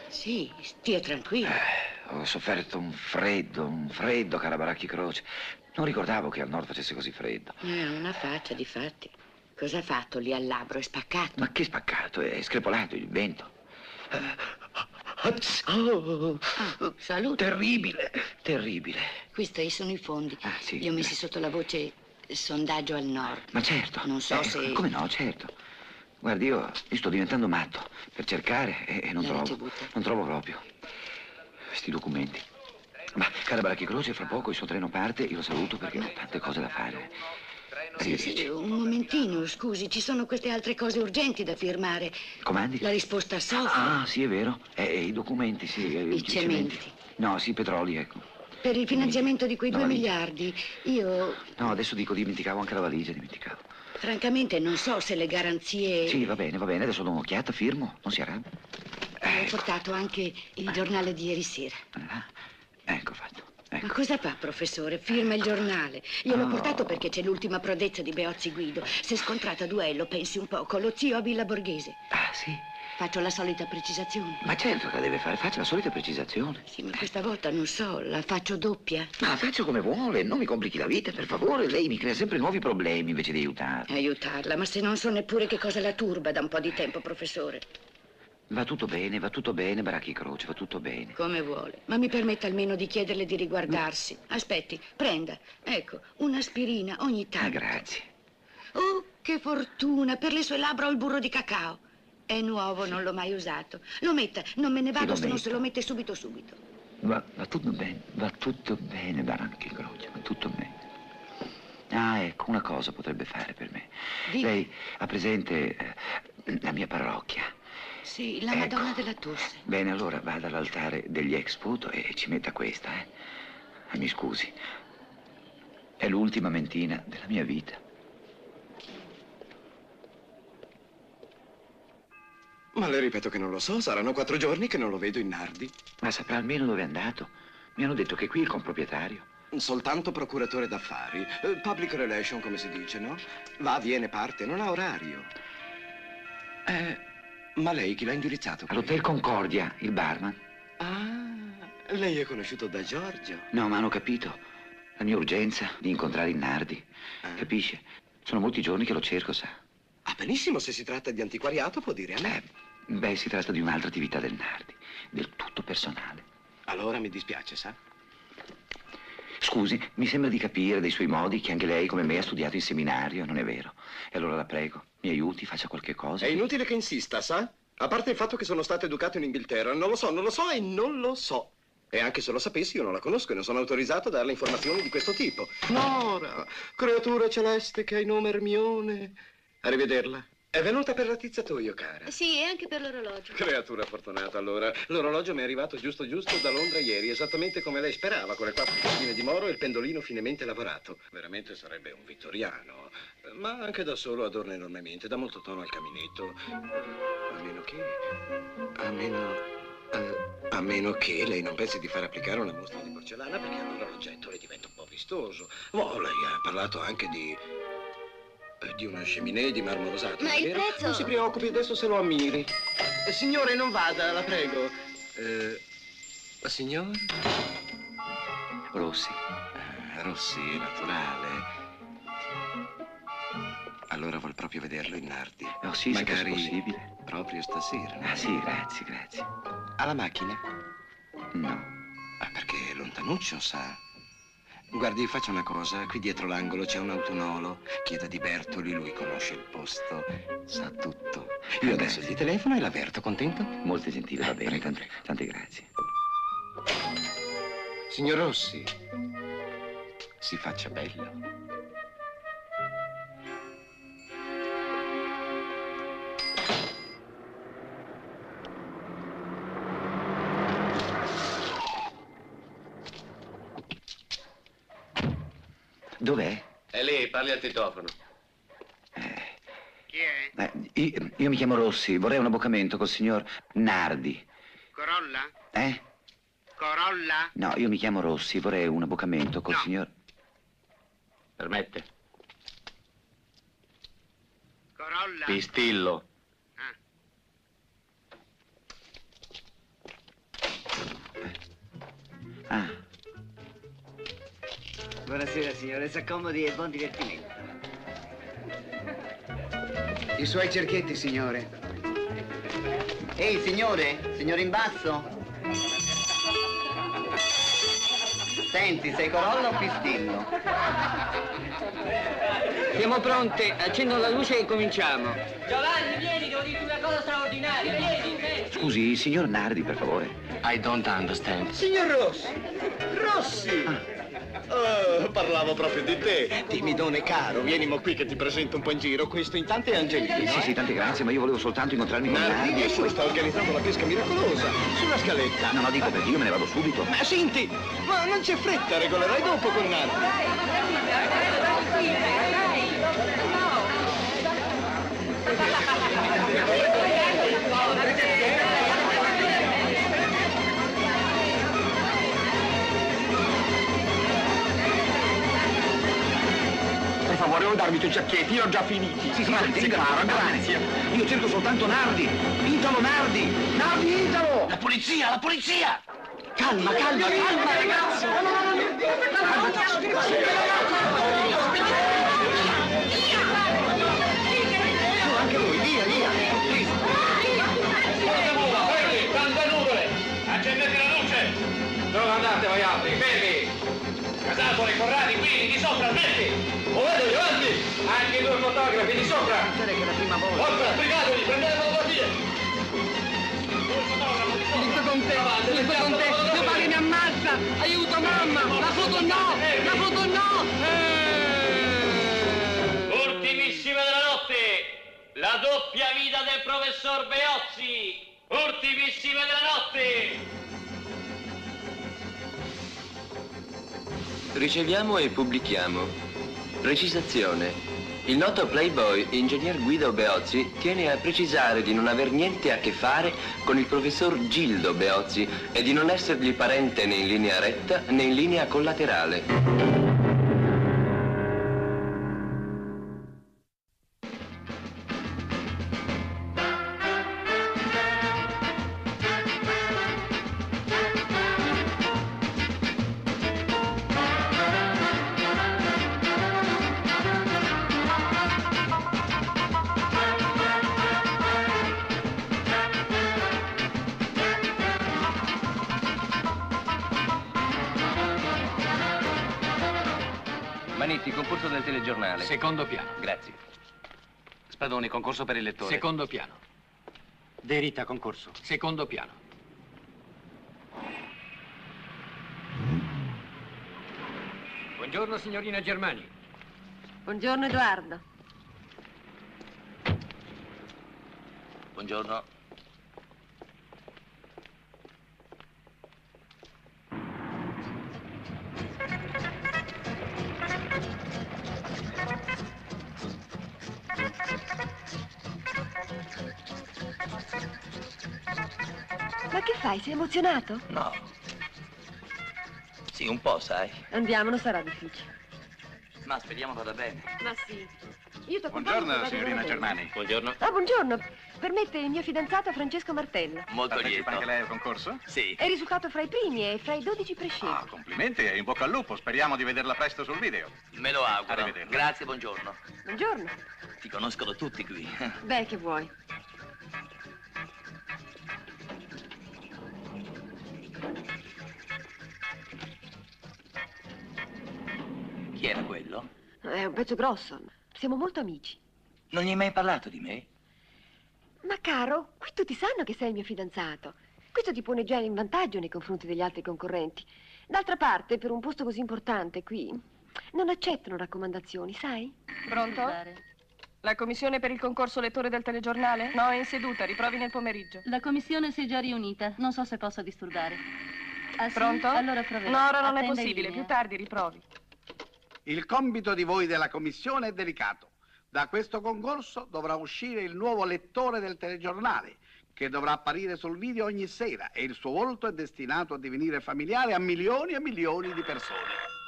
Sì, stia tranquillo. Ho sofferto un freddo, cara Baracchi Croce. Non ricordavo che al nord facesse così freddo. Una faccia, difatti. Cosa ha fatto lì al labbro? È spaccato? Ma che spaccato? È screpolato il vento. Salute. Terribile, terribile. Questi sono i fondi. Sì. Li ho messi sotto la voce sondaggio al nord. Ma certo. Non so se... Come no, certo. Guardi, io sto diventando matto per cercare e non trovo. Non trovo proprio. Questi documenti. Ma, cara Baracchi Croce, fra poco il suo treno parte, io lo saluto perché ho tante cose da fare. Sì, un momentino, scusi, ci sono queste altre cose urgenti da firmare. Comandi? La risposta a Sofia. Ah, sì, è vero. I documenti, sì. I cementi. No, sì, i petroli, ecco. Per il finanziamento di quei 2 miliardi, io... No, adesso dico, dimenticavo anche la valigia, dimenticavo. Francamente non so se le garanzie... Sì, va bene, adesso do un'occhiata, firmo, non si arrabbia. Ho portato anche il giornale di ieri sera. Ecco fatto. Ma cosa fa, professore? Firma il giornale. Io l'ho portato perché c'è l'ultima prodezza di Beozzi Guido. Si è scontrata a duello, pensi un po', con lo zio a Villa Borghese. Ah, sì? Faccio la solita precisazione. Ma certo che la deve fare, faccia la solita precisazione. Sì, ma questa volta non so, la faccio doppia? Ma la faccio come vuole, non mi complichi la vita, per favore. Lei mi crea sempre nuovi problemi invece di aiutarla. Aiutarla? Ma se non so neppure che cosa la turba da un po' di tempo, professore. Va tutto bene, Baracchi Croce, va tutto bene. Come vuole. Ma mi permetta almeno di chiederle di riguardarsi. Aspetti, prenda. Ecco, un'aspirina ogni tanto. Grazie. Oh, che fortuna! Per le sue labbra ho il burro di cacao. È nuovo, non l'ho mai usato. Lo metta, non me ne vado se non se lo mette subito. Va tutto bene, Baracchi Croce, va tutto bene. Ah, ecco, una cosa potrebbe fare per me. Dica. Lei ha presente la mia parrocchia? Sì, la Madonna della Tosse. Bene, allora vada all'altare degli ex-voto e ci metta questa, mi scusi. È l'ultima mentina della mia vita. Ma le ripeto che non lo so, saranno 4 giorni che non lo vedo in Nardi. Ma saprà almeno dove è andato? Mi hanno detto che qui è il comproprietario. Soltanto procuratore d'affari. Public relation, come si dice, no? Va, viene, parte, non ha orario. Ma lei chi l'ha indirizzato? All'Hotel Concordia, il barman. Ah, lei è conosciuto da Giorgio. No, ma hanno capito. La mia urgenza di incontrare il Nardi. Capisce? Sono molti giorni che lo cerco, sa. Ah, benissimo, se si tratta di antiquariato può dire a me. Beh, si tratta di un'altra attività del Nardi, del tutto personale. Allora mi dispiace, sa? Scusi, mi sembra di capire dai suoi modi che anche lei, come me, ha studiato in seminario, non è vero? E allora la prego, mi aiuti, faccia qualche cosa. È inutile che insista, sa? A parte il fatto che sono stato educato in Inghilterra, non lo so e non lo so. E anche se lo sapessi, io non la conosco e non sono autorizzato a darle informazioni di questo tipo. Nora, creatura celeste che hai nome Ermione. Arrivederla. È venuta per l'attizzatoio, cara. Sì, e anche per l'orologio. Creatura fortunata, allora. L'orologio mi è arrivato giusto da Londra ieri, esattamente come lei sperava, con le 4 piedine di moro e il pendolino finemente lavorato. Veramente sarebbe un vittoriano, ma anche da solo adorna enormemente, dà molto tono al caminetto. A meno che lei non pensi di far applicare una mostra di porcellana, perché allora l'oggetto le diventa un po' vistoso. Oh, lei ha parlato anche di una cheminée di marmo rosato. Ma il vero? prezzo? Non si preoccupi, adesso se lo ammiri. Signore, non vada, la prego. Signor? Rossi. Rossi, naturale. Allora vuol proprio vederlo in Nardi. Oh sì, magari se fosse possibile. Proprio stasera. Ah sì, grazie. Ha la macchina? No. Ah, perché è lontanuccio, sa? Guardi, faccia una cosa, qui dietro l'angolo c'è un autunolo. Chieda di Bertoli, lui conosce il posto, sa tutto. Io adesso gli telefono e l'avverto, contento? Molto gentile, va bene, tante grazie. Signor Rossi, si faccia bello. Dov'è? È lì, parli al citofono. Chi è? Io mi chiamo Rossi, vorrei un abboccamento col signor Nardi. Corolla? Corolla? No, io mi chiamo Rossi, vorrei un abboccamento col signor... Permette. Corolla? Pistillo. Buonasera, signor si accomodi e buon divertimento. I suoi cerchietti, signore. Ehi, signore in basso? Senti, sei Corolla o Pistillo? Siamo pronti, accendo la luce e cominciamo. Giovanni, vieni, devo dirti una cosa straordinaria. Vieni. Scusi, il signor Nardi, per favore. I don't understand. Signor Rossi! Rossi! Oh, parlavo proprio di te. Timidone caro, vienimo qui che ti presento un po' in giro. Questo intanto è Angelino. Sì, tante grazie, ma io volevo soltanto incontrarmi con Nardi. E su, sta organizzando la pesca miracolosa. Sulla scaletta. No, dico perché io me ne vado subito. Ma senti, ma non c'è fretta, regolerai dopo con Nardi. Per favore, vuoi darmi i tuoi cerchietti? Io ho già finiti. Sì, grazie. Io cerco soltanto Nardi. Italo Nardi! Nardi Italo! La polizia! Calma, ragazzi! Anche voi, via! Tante nuvole! Accendete la luce! Dove andate voi altri? Fermi! Casatole, Corradi, qui, di sopra, smetti! Muovetevi, avanti! Anche i due fotografi di sopra! Che è la prima volta. Forza, sbrigatevi, prendete le fotografie! Finisco con te, mio padre mi ammazza! Aiuto mamma! La foto no! Ultimissime della notte! La doppia vita del professor Beozzi! Ultimissime della notte! Riceviamo e pubblichiamo. Precisazione. Il noto playboy ingegner Guido Beozzi tiene a precisare di non aver niente a che fare con il professor Gildo Beozzi e di non essergli parente né in linea retta né in linea collaterale. Manetti, concorso del telegiornale. Secondo piano. Grazie. Spadoni, concorso per il lettore. Secondo piano. De Rita, concorso. Secondo piano. Buongiorno, signorina Germani. Buongiorno, Edoardo. Buongiorno. Ma che fai? Sei emozionato? No. Sì, un po', sai. Andiamo, non sarà difficile. Ma speriamo vada bene. Ma sì. Io t'ho Buongiorno, signorina Germani. Buongiorno. Ah, buongiorno. Per me è il mio fidanzato Francesco Martello. Molto lieto. Anche lei al concorso? Sì. È risultato fra i primi e fra i 12 prescelti. Ah, complimenti e in bocca al lupo. Speriamo di vederla presto sul video. Me lo auguro. Arrivederci. Grazie, buongiorno. Buongiorno. Ti conoscono tutti qui. Beh, che vuoi? Chi era quello? È un pezzo grosso. Siamo molto amici. Non gli hai mai parlato di me? Ma caro, qui tutti sanno che sei il mio fidanzato. Questo ti pone già in vantaggio nei confronti degli altri concorrenti. D'altra parte, per un posto così importante qui, non accettano raccomandazioni, sai? Pronto? La commissione per il concorso lettore del telegiornale? No, è in seduta, riprovi nel pomeriggio. La commissione si è già riunita, non so se posso disturbare. Ah, sì? Pronto? Allora proverò. No, ora non è Attenda in possibile, linea. più tardi riprovi. Il compito di voi della commissione è delicato. Da questo concorso dovrà uscire il nuovo lettore del telegiornale, che dovrà apparire sul video ogni sera e il suo volto è destinato a divenire familiare a milioni e milioni di persone.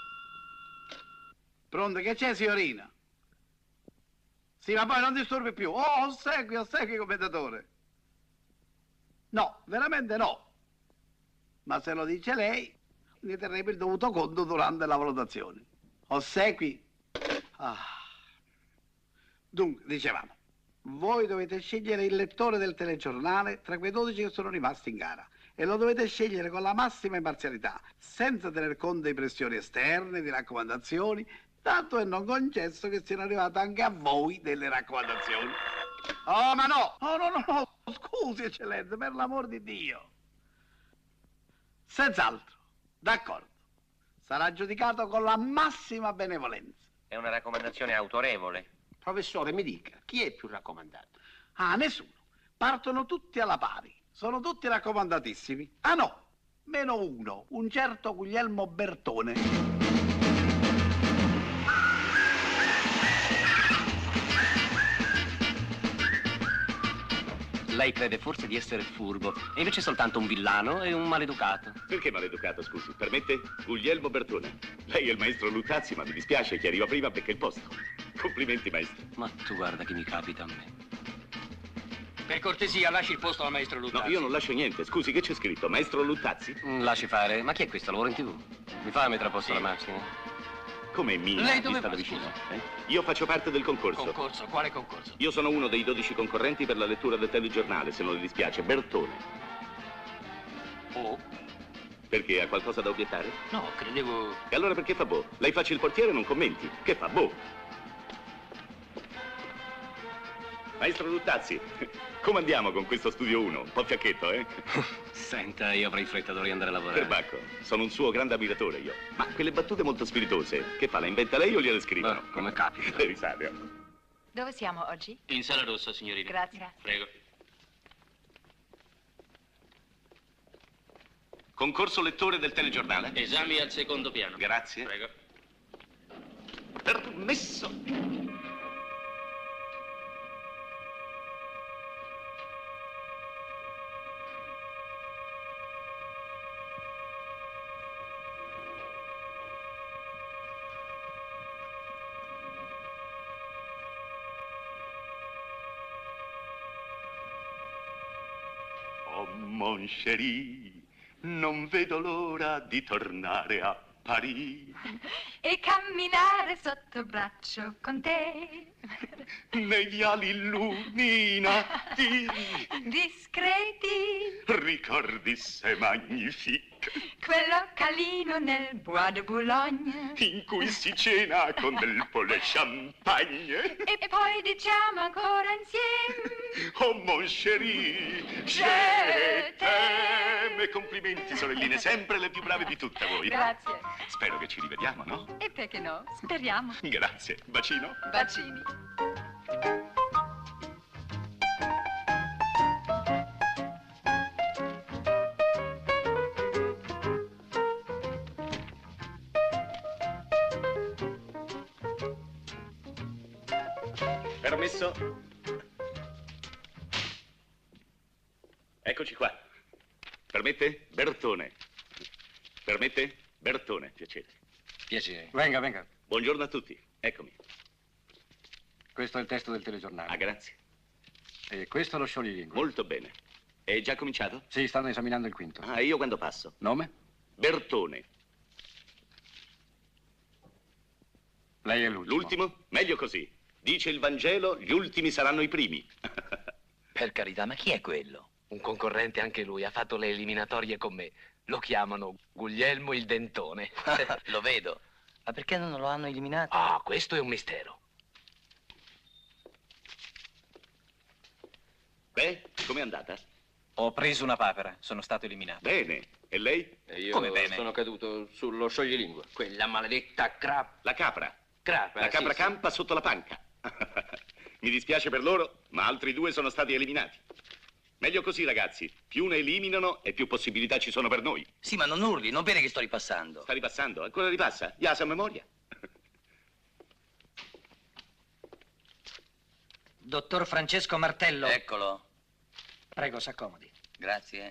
Pronto, che c'è, signorina? Sì, ma poi non disturbi più. Oh, segui, commendatore. No, veramente no. Ma se lo dice lei, ne terremo il dovuto conto durante la valutazione. Ossequi. Dunque, dicevamo, voi dovete scegliere il lettore del telegiornale tra quei 12 che sono rimasti in gara. E lo dovete scegliere con la massima imparzialità, senza tener conto di pressioni esterne, di raccomandazioni, tanto è non concesso che siano arrivate anche a voi delle raccomandazioni. Oh, ma no! Oh, no, scusi, eccellenza, per l'amor di Dio. Senz'altro, d'accordo. Sarà giudicato con la massima benevolenza. È una raccomandazione autorevole. Professore, mi dica, chi è più raccomandato? Ah, nessuno. Partono tutti alla pari. Sono tutti raccomandatissimi. Ah no, meno uno, un certo Guglielmo Bertone. Lei crede forse di essere furbo, e invece è soltanto un villano e un maleducato. Perché maleducato, scusi? Permette? Guglielmo Bertone. Lei è il maestro Luttazzi, ma mi dispiace, chi arriva prima becca il posto. Complimenti, maestro. Ma tu guarda che mi capita a me. Per cortesia, lasci il posto al maestro Luttazzi. No, io non lascio niente. Scusi, che c'è scritto? Maestro Luttazzi? Lasci fare. Ma chi è questo? Lavora in TV? Mi fa mettere a posto la macchina? Come Mina? Lei dove sta va, vicino? scusa? Io faccio parte del concorso. Concorso? Quale concorso? Io sono uno dei 12 concorrenti per la lettura del telegiornale, se non le dispiace. Bertone. Oh? Perché? Ha qualcosa da obiettare? No, credevo... E allora perché fa boh? Lei faccia il portiere e non commenti. Che fa boh? Maestro Luttazzi, come andiamo con questo studio 1? Un po' fiacchetto, eh? Senta, io avrei fretta, dovrei andare a lavorare. Perbacco, sono un suo grande ammiratore io. Ma quelle battute molto spiritose, che fa? Le inventa lei o gliele scrivono? Come capita. Le risate. Dove siamo oggi? In sala rossa, signorina. Grazie. Prego. Concorso lettore del telegiornale? Esami al secondo piano. Grazie. Prego. Permesso. Oh, mon chéri, non vedo l'ora di tornare a Parigi. E camminare sotto braccio con te. Nei viali illuminati, Discreti, ricordi se magnifique, quel localino nel Bois de Boulogne. in cui si cena con del poulet champagne. E poi diciamo ancora insieme. Oh, mon chéri, Je t'aime. Complimenti, sorelline, sempre le più brave di tutte voi. Grazie. Spero che ci rivediamo, no? E perché no? Speriamo. Grazie. Bacino. Bacini. Permesso? Eccoci qua. Permette? Bertone. Permette? Bertone, piacere. Piacere. Venga, venga. Buongiorno a tutti. Eccomi. Questo è il testo del telegiornale. Ah, grazie. E questo è lo scioglilingua. Molto bene. È già cominciato? Sì, stanno esaminando il quinto. Ah, io quando passo? Nome? Bertone. Lei è l'ultimo. L'ultimo? Meglio così. Dice il Vangelo, gli ultimi saranno i primi. Per carità, ma chi è quello? Un concorrente anche lui, ha fatto le eliminatorie con me. Lo chiamano Guglielmo il Dentone. Lo vedo. Ma perché non lo hanno eliminato? Ah, questo è un mistero. Beh, com'è andata? Ho preso una papera, sono stato eliminato. Bene. E lei? E io come bene? Sono caduto sullo scioglilingua. Quella maledetta La capra. Crapa. La capra sì, campa sotto la panca. Mi dispiace per loro, ma altri 2 sono stati eliminati. Meglio così, ragazzi. Più ne eliminano e più possibilità ci sono per noi. Sì, ma non urli, non vede che sto ripassando. Sta ripassando? Ancora ripassa? Gli ha a memoria? Dottor Francesco Martello. Eccolo. Prego, s'accomodi. Grazie.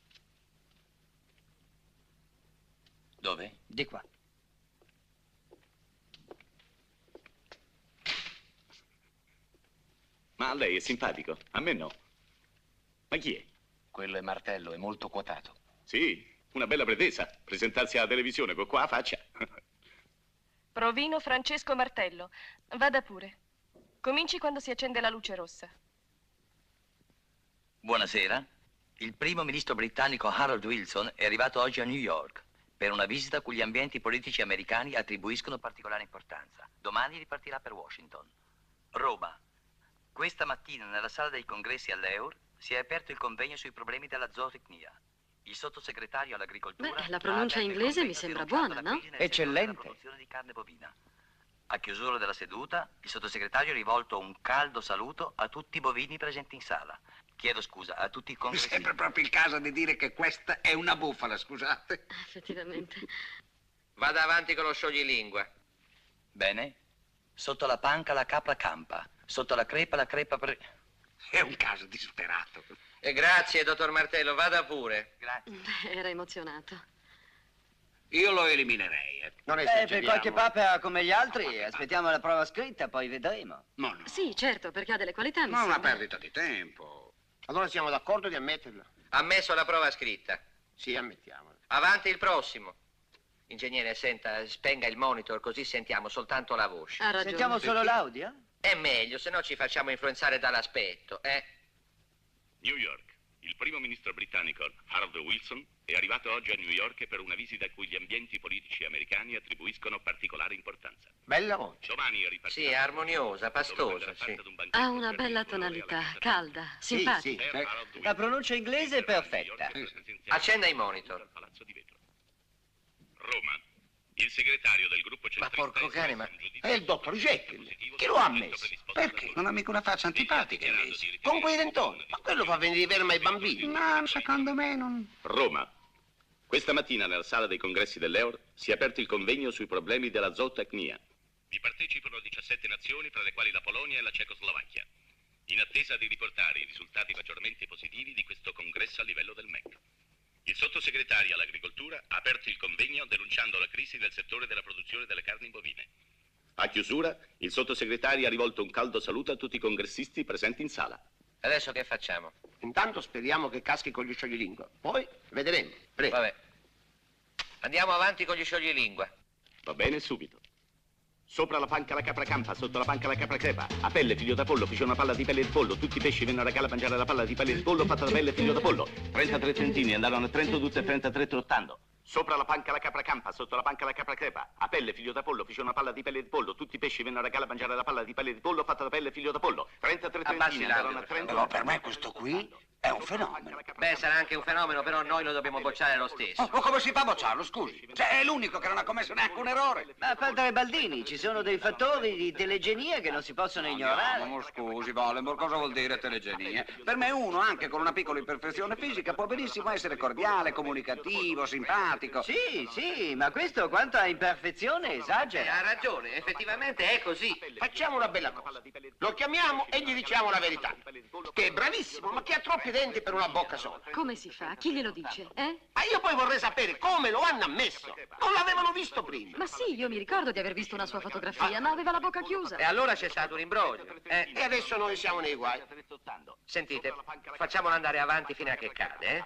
Dove? Di qua. Ma a lei è simpatico? A me no. Ma chi è? Quello è Martello, è molto quotato. Sì, una bella pretesa. Presentarsi alla televisione con qua a faccia. Provino Francesco Martello. Vada pure. Cominci quando si accende la luce rossa. Buonasera. Il primo ministro britannico Harold Wilson è arrivato oggi a New York per una visita cui gli ambienti politici americani attribuiscono particolare importanza. Domani ripartirà per Washington. Roma. Questa mattina nella sala dei congressi all'Eur si è aperto il convegno sui problemi della zootecnia. Il sottosegretario all'agricoltura... Beh, la pronuncia inglese mi sembra buona, no? Eccellente. La produzione di carne bovina. A chiusura della seduta, il sottosegretario ha rivolto un caldo saluto a tutti i bovini presenti in sala. Chiedo scusa a tutti i Mi congressini. sembra proprio il caso di dire che questa è una bufala, scusate. Effettivamente. Vada avanti con lo scioglilingua. Bene. Sotto la panca la capra campa. Sotto la crepa È un caso disperato. E grazie, dottor Martello, vada pure. Grazie. Beh, era emozionato. Io lo eliminerei. Non per qualche papera come gli altri, aspettiamo la prova scritta, poi vedremo. No, no. Sì, certo, perché ha delle qualità. mi Ma una sembra. perdita di tempo. Allora siamo d'accordo di ammetterlo? Ammesso la prova scritta. Sì, ammettiamolo. Avanti il prossimo. Ingegnere, senta, spenga il monitor così sentiamo soltanto la voce. Ha ragione. Sentiamo solo l'audio? È meglio, se no ci facciamo influenzare dall'aspetto, New York. Il primo ministro britannico Harold Wilson è arrivato oggi a New York per una visita a cui gli ambienti politici americani attribuiscono particolare importanza. Bella voce. Domani ripartirà. Sì, armoniosa, pastosa, sì. Ha una bella tonalità, calda, simpatica. La pronuncia inglese è perfetta. Accenda i monitor. Roma. Il segretario del gruppo Ma centrista... porco cane, ma è il dottor Jekyll. Chi lo ha ammesso? Perché? Non ha mica una faccia antipatica, invece. Con quei dentoni. Ma quello fa venire verma ai bambini. No, secondo me non... Roma. Questa mattina nella sala dei congressi dell'Eur si è aperto il convegno sui problemi della zootecnia. Vi partecipano 17 nazioni, fra le quali la Polonia e la Cecoslovacchia, in attesa di riportare i risultati maggiormente positivi di questo congresso a livello del MEC. Il sottosegretario all'agricoltura ha aperto il convegno denunciando la crisi del settore della produzione delle carni bovine. A chiusura, il sottosegretario ha rivolto un caldo saluto a tutti i congressisti presenti in sala. Adesso che facciamo? Intanto speriamo che caschi con gli scioglilingua. Poi vedremo. Prego. Vabbè. Andiamo avanti con gli scioglilingua. Va bene, subito. Sopra la panca la capra campa, sotto la panca la capra crepa. A pelle, figlio da pollo, fece una palla di pelle di pollo. Tutti i pesci vennero a galla a mangiare la palla di pelle di pollo fatta da pelle, figlio da pollo. 33 trentini andarono a Trento tutte e 33 trottando. Sopra la panca la capra campa, sotto la panca la capra crepa. A pelle, figlio da pollo, fece una palla di pelle di pollo. Tutti i pesci vennero a galla a mangiare la palla di pelle di pollo fatta da pelle, figlio da pollo. 33 trentini andarono a Trento. Però per me questo qui è un fenomeno. Beh, sarà anche un fenomeno, però noi lo dobbiamo bocciare lo stesso. Ma come si fa a bocciarlo, scusi? Cioè, è l'unico che non ha commesso neanche un errore. Ma padre Baldini, ci sono dei fattori di telegenia che non si possono ignorare. No, scusi, Volenborg, cosa vuol dire telegenia? Per me uno, anche con una piccola imperfezione fisica, può benissimo essere cordiale, comunicativo, simpatico. Sì, ma questo quanto a imperfezione esagera. Ha ragione, effettivamente è così. Facciamo una bella cosa. Lo chiamiamo e gli diciamo la verità. Che è bravissimo, ma che ha troppi denti per una bocca sola. Come si fa? Chi glielo dice? Ma io poi vorrei sapere come lo hanno ammesso. Non l'avevano visto prima. Ma sì, io mi ricordo di aver visto una sua fotografia, ma aveva la bocca chiusa. E allora c'è stato un imbroglio. E adesso noi siamo nei guai. Sentite, facciamolo andare avanti fino a che cade,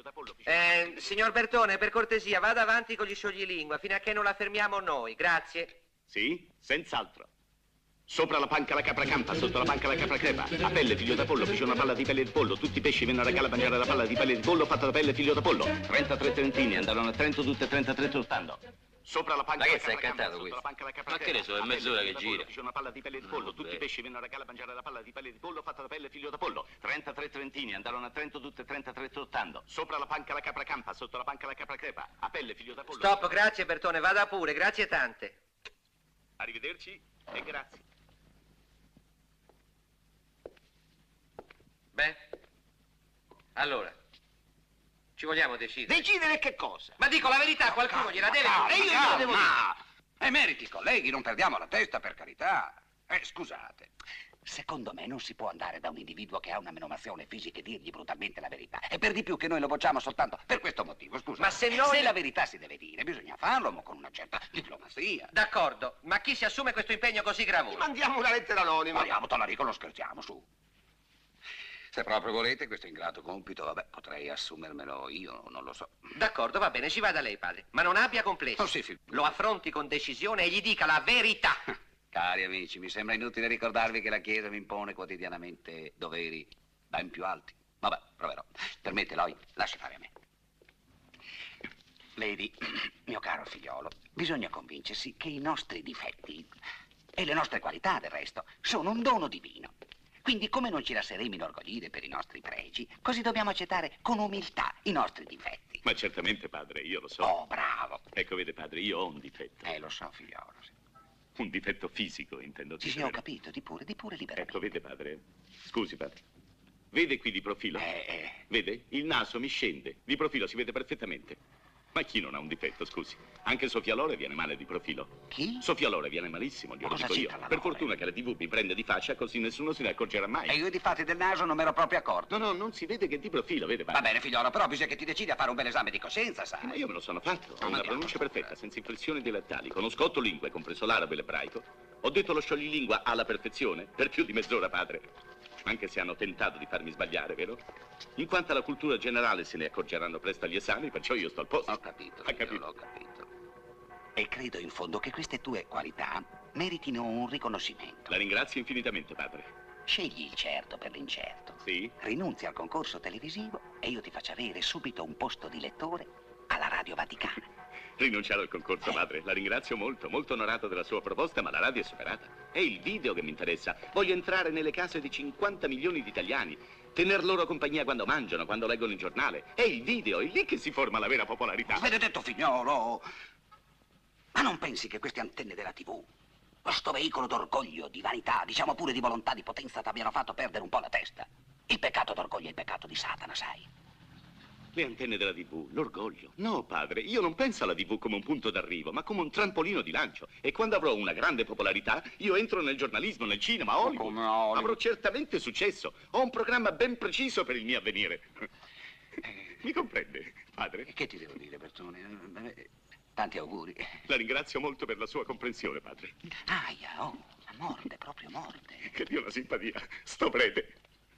signor Bertone, per cortesia, vada avanti con gli scioglilingua fino a che non la fermiamo noi, grazie. Sì, senz'altro. Sopra la panca la capra campa, sotto la panca la capra crepa. A pelle, figlio da pollo, fece una palla di pelle di pollo. Tutti i pesci vennero a galla a mangiare la palla di pelle di pollo fatta da pelle, figlio da pollo. 33 trentini andarono a Trento tutte e 33 trottando. Sopra la panca Ma la che stai capra campa, cantando sotto la questo? panca la capra Ma che crepa. ne so, è A pelle, mezz'ora figlio che da pollo, gira. fece una palla di pelle di pollo. Tutti i pesci vennero a galla a mangiare la palla di pelle di pollo fatta da pelle, figlio da pollo. 33 trentini andarono a Trento tutte e 33 trottando. Sopra la panca la capra campa, sotto la panca la capra crepa. A pelle, figlio da pollo. Stop, grazie Bertone, vada pure, grazie tante. Arrivederci e grazie. Beh, allora, ci vogliamo decidere? Decidere che cosa? Ma dico la verità, qualcuno gliela deve dire. E io gliela devo dire. Emeriti colleghi, non perdiamo la testa, per carità. Scusate, secondo me non si può andare da un individuo che ha una menomazione fisica e dirgli brutalmente la verità. E per di più che noi lo bocciamo soltanto per questo motivo, scusa. Ma se noi... Se la verità si deve dire, bisogna farlo, ma con una certa diplomazia. D'accordo, ma chi si assume questo impegno così gravoso? Mandiamo una lettera anonima. Andiamo, Tallarico, lo scherziamo, su. Se proprio volete questo ingrato compito, vabbè, potrei assumermelo io, non lo so. D'accordo, va bene, ci vada lei, padre. Ma non abbia complessi. Oh, sì, Lo affronti con decisione e gli dica la verità. Cari amici, mi sembra inutile ricordarvi che la Chiesa mi impone quotidianamente doveri ben più alti. Vabbè, proverò. Permette, Eloy, lasci fare a me. Vedi, mio caro figliolo, bisogna convincersi che i nostri difetti, e le nostre qualità del resto, sono un dono divino. Quindi come non ci lasceremo inorgoglire per i nostri pregi, così dobbiamo accettare con umiltà i nostri difetti. Ma certamente, padre, io lo so. Oh, bravo. Ecco, vede, padre, io ho un difetto. Lo so, figliolo, sì. Un difetto fisico, intendo dire. Sì, ho capito, di pure liberamente. Ecco, vede, padre. Scusi, padre. Vede qui di profilo? Vede? Il naso mi scende. Di profilo si vede perfettamente. Ma chi non ha un difetto, scusi? Anche Sofia Loren viene male di profilo. Chi? Sofia Loren viene malissimo, glielo dico io. Per fortuna che la TV mi prende di faccia, così nessuno se ne accorgerà mai. E io di fatti del naso non mi ero proprio accorto. No, non si vede che di profilo, vede, padre. Va bene, figliolo, però bisogna che ti decidi a fare un bel esame di coscienza, sai. Ma io me lo sono fatto. Ho una pronuncia perfetta, senza inflessioni dialettali. Conosco 8 lingue, compreso l'arabo e l'ebraico. Ho detto lo scioglilingua alla perfezione, per più di mezz'ora, padre. Anche se hanno tentato di farmi sbagliare, vero? In quanto alla cultura generale se ne accorgeranno presto agli esami, perciò io sto al posto. Ho capito, figliolo, ho capito. E credo in fondo che queste tue qualità meritino un riconoscimento. La ringrazio infinitamente, padre. Scegli il certo per l'incerto. Sì? Rinunzi al concorso televisivo e io ti faccio avere subito un posto di lettore alla Radio Vaticana. Rinunciare al concorso, padre. La ringrazio molto, molto onorato della sua proposta, ma la radio è superata. È il video che mi interessa. Voglio entrare nelle case di 50 milioni di italiani, tener loro compagnia quando mangiano, quando leggono il giornale. È il video, è lì che si forma la vera popolarità. Benedetto figliolo, ma non pensi che queste antenne della TV, questo veicolo d'orgoglio, di vanità, diciamo pure di volontà, di potenza, ti abbiano fatto perdere un po' la testa? Il peccato d'orgoglio è il peccato di Satana, sai? Le antenne della TV, l'orgoglio. No, padre, io non penso alla TV come un punto d'arrivo, ma come un trampolino di lancio. E quando avrò una grande popolarità, io entro nel giornalismo, nel cinema, a Hollywood. Avrò certamente successo. Ho un programma ben preciso per il mio avvenire. Mi comprende, padre? Che ti devo dire, Bertone? Tanti auguri. La ringrazio molto per la sua comprensione, padre. Aia, oh, morde, proprio morde. Che Dio una simpatia. Sto prete.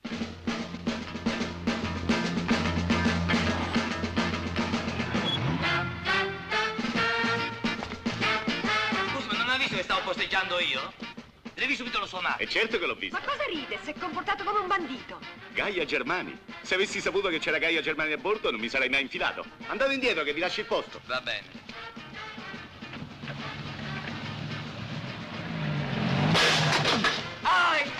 Che stavo posteggiando io? Devi subito lo suonare. E certo che l'ho visto. Ma cosa ride? Si è comportato come un bandito. Gaia Germani. Se avessi saputo che c'era Gaia Germani a bordo non mi sarei mai infilato. Andate indietro che vi lascio il posto. Va bene. Ai!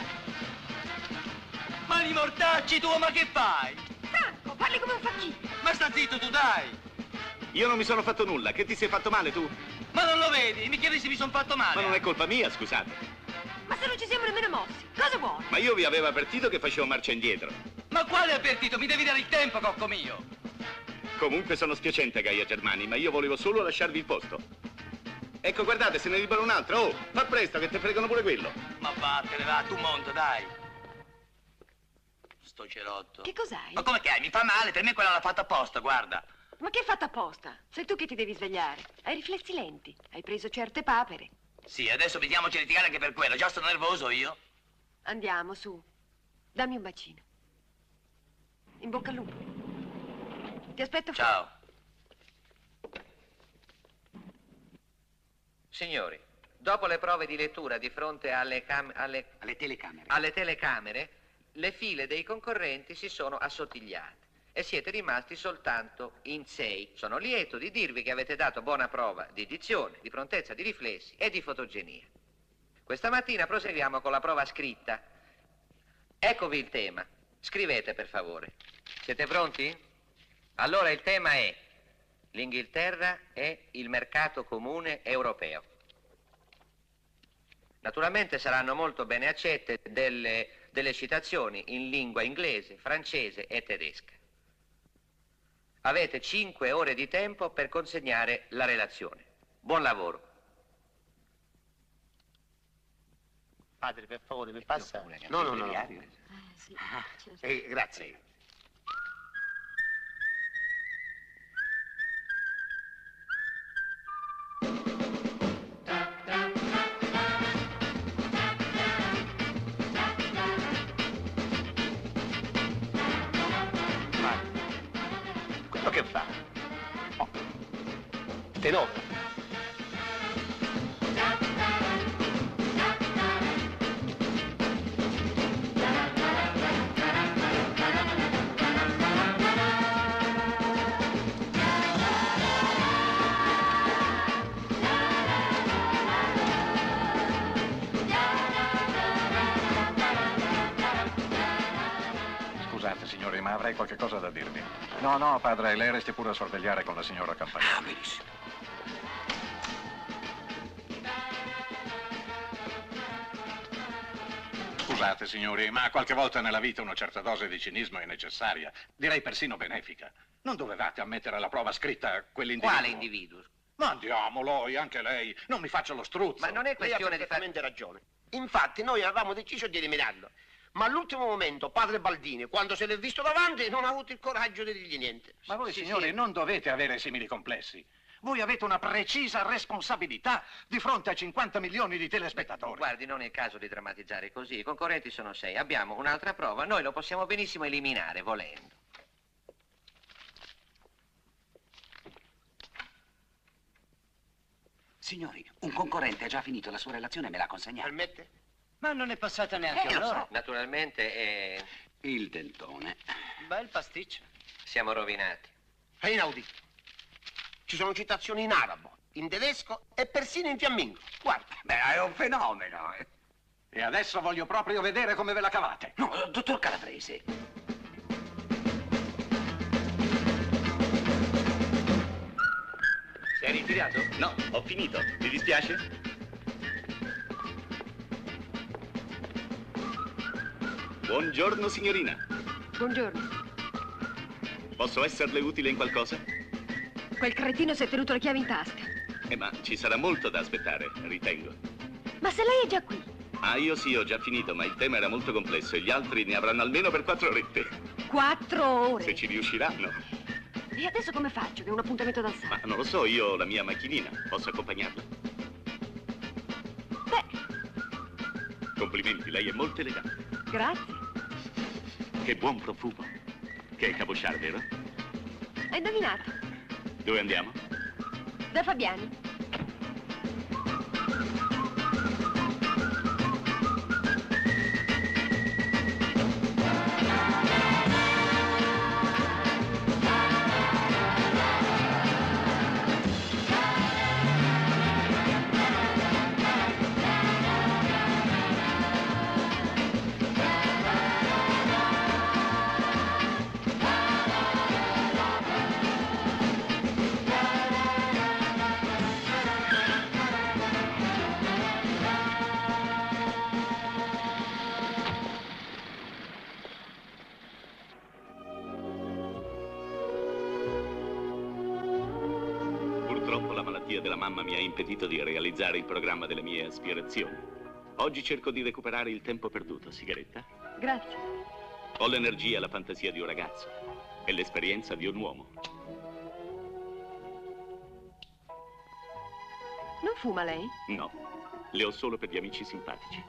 Mani mortacci tu, ma che fai? Franco, parli come un facchino. Ma sta zitto tu, dai! Io non mi sono fatto nulla. Che ti sei fatto male tu? Ma non lo vedi? Mi chiedi se mi sono fatto male. Ma non è colpa mia, scusate. Ma se non ci siamo nemmeno mossi, cosa vuoi? Ma io vi avevo avvertito che facevo marcia indietro. Ma quale avvertito? Mi devi dare il tempo, cocco mio. Comunque sono spiacente, Gaia Germani, ma io volevo solo lasciarvi il posto. Ecco, guardate, se ne libera un altro. Oh, fa presto che te fregano pure quello. Ma vattene, va, tu monta, dai. Sto cerotto. Che cos'hai? Ma come che hai? Mi fa male, per me quella l'ha fatta apposta, guarda. Ma che hai fatto apposta? Sei tu che ti devi svegliare. Hai riflessi lenti. Hai preso certe papere. Sì, adesso vediamoci a litigare anche per quello. Già sto nervoso io. Andiamo, su. Dammi un bacino. In bocca al lupo. Ti aspetto fuori. Ciao. Signori, dopo le prove di lettura di fronte alle telecamere, le file dei concorrenti si sono assottigliate e siete rimasti soltanto in 6. Sono lieto di dirvi che avete dato buona prova di dizione, di prontezza di riflessi e di fotogenia. Questa mattina proseguiamo con la prova scritta. Eccovi il tema. Scrivete, per favore. Siete pronti? Allora il tema è: l'Inghilterra è il mercato comune europeo. Naturalmente saranno molto bene accette delle citazioni in lingua inglese, francese e tedesca. Avete 5 ore di tempo per consegnare la relazione. Buon lavoro. Padre, per favore, mi passa? No. Sì, certo. Grazie. Te no. Scusate, signori, ma avrei qualche cosa da dirvi. No, padre, lei resti pure a sorvegliare con la signora Campanelli. Ah, benissimo. Scusate, signori, ma qualche volta nella vita una certa dose di cinismo è necessaria. Direi persino benefica. Non dovevate ammettere alla prova scritta quell'individuo. Quale individuo? Ma andiamo, Loi, anche lei. Non mi faccia lo struzzo. Ma non è questione di fare... ragione. Infatti, noi avevamo deciso di eliminarlo. Ma all'ultimo momento, padre Baldini, quando se l'è visto davanti, non ha avuto il coraggio di dirgli niente. Ma voi, signori, non dovete avere simili complessi. Voi avete una precisa responsabilità di fronte a 50 milioni di telespettatori. Guardi, non è il caso di drammatizzare così. I concorrenti sono 6. Abbiamo un'altra prova. Noi lo possiamo benissimo eliminare, volendo. Signori, un concorrente ha già finito la sua relazione e me l'ha consegnata. Permette? Ma non è passata neanche lo un'ora. so. Naturalmente è... Il dentone. Bel pasticcio. Siamo rovinati. È inaudito. Ci sono citazioni in arabo, in tedesco e persino in fiammingo. Guarda. Beh, è un fenomeno. E adesso voglio proprio vedere come ve la cavate. No, dottor Calabrese. Sei ritirato? No, ho finito. Ti dispiace? Buongiorno, signorina. Buongiorno. Posso esserle utile in qualcosa? Quel cretino si è tenuto le chiavi in tasca. Ma ci sarà molto da aspettare, ritengo. Ma se lei è già qui? Ah, io sì, ho già finito, ma il tema era molto complesso e gli altri ne avranno almeno per 4 orette. 4 ore? Se ci riusciranno. E adesso come faccio? Che è un appuntamento dal Ma non lo so, io ho la mia macchinina. Posso accompagnarla? Beh. Complimenti, lei è molto elegante. Grazie. Che buon profumo. Che è Cabochard, vero? Hai indovinato? Dove andiamo? Da Fabiani. Della mamma mi ha impedito di realizzare il programma delle mie aspirazioni. Oggi cerco di recuperare il tempo perduto. Sigaretta? Grazie. Ho l'energia e la fantasia di un ragazzo e l'esperienza di un uomo. Non fuma lei? No, le ho solo per gli amici simpatici.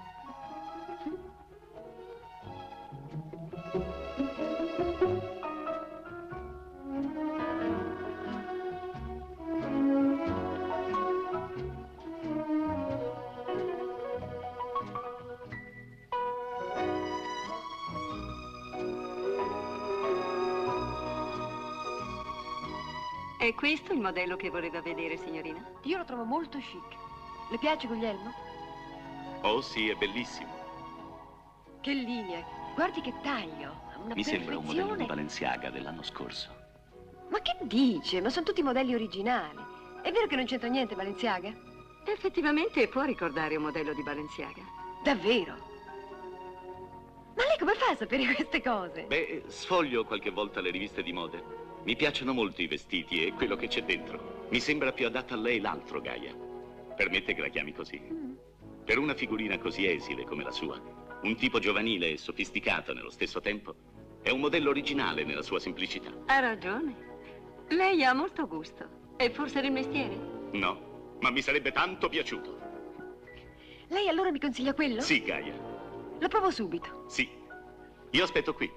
È questo il modello che voleva vedere, signorina? Io lo trovo molto chic. Le piace Guglielmo? Oh sì, è bellissimo. Che linea, guardi che taglio, una Mi sembra un modello di perfezione. Balenciaga dell'anno scorso. Ma che dice? Ma sono tutti modelli originali. È vero che non c'entra niente Balenciaga? Effettivamente può ricordare un modello di Balenciaga. Davvero? Ma lei come fa a sapere queste cose? Beh, sfoglio qualche volta le riviste di mode. Mi piacciono molto i vestiti e quello che c'è dentro. Mi sembra più adatta a lei l'altro, Gaia. Permette che la chiami così? Per una figurina così esile come la sua, un tipo giovanile e sofisticato nello stesso tempo, è un modello originale nella sua semplicità. Ha ragione. Lei ha molto gusto. E forse era il mestiere? No, ma mi sarebbe tanto piaciuto. Lei allora mi consiglia quello? Sì, Gaia. Lo provo subito. Sì. Io aspetto qui.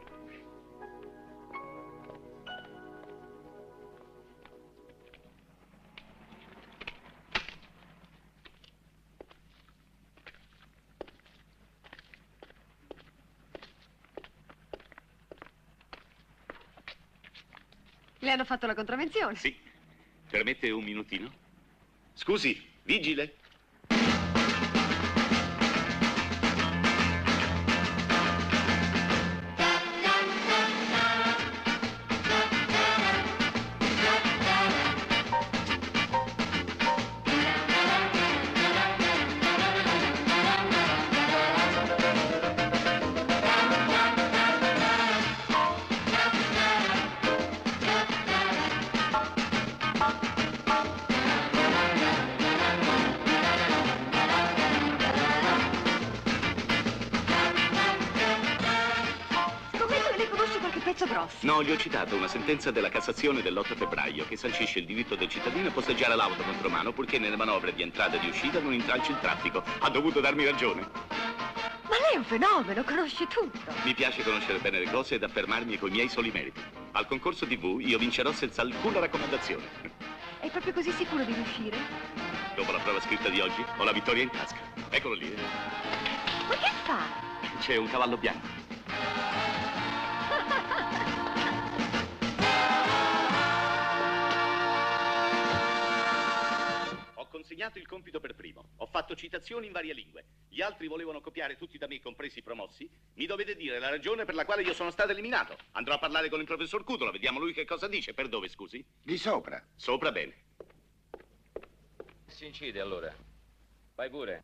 Le hanno fatto la contravvenzione? Sì. Permette un minutino? Scusi, vigile. No, gli ho citato una sentenza della Cassazione dell'8 febbraio che sancisce il diritto del cittadino a posteggiare l'auto contro mano purché nelle manovre di entrata e di uscita non intralci il traffico. Ha dovuto darmi ragione. Ma lei è un fenomeno, conosce tutto. Mi piace conoscere bene le cose ed affermarmi coi miei soli meriti. Al concorso TV io vincerò senza alcuna raccomandazione. È proprio così sicuro di riuscire? Dopo la prova scritta di oggi ho la vittoria in tasca. Eccolo lì. Ma che fa? C'è un cavallo bianco. Ho consegnato il compito per primo. Ho fatto citazioni in varie lingue. Gli altri volevano copiare tutti da me, compresi i promossi. Mi dovete dire la ragione per la quale io sono stato eliminato. Andrò a parlare con il professor Cutolo, vediamo lui che cosa dice. Per dove, scusi? Di sopra. Sopra, bene. Si incide allora. Vai pure.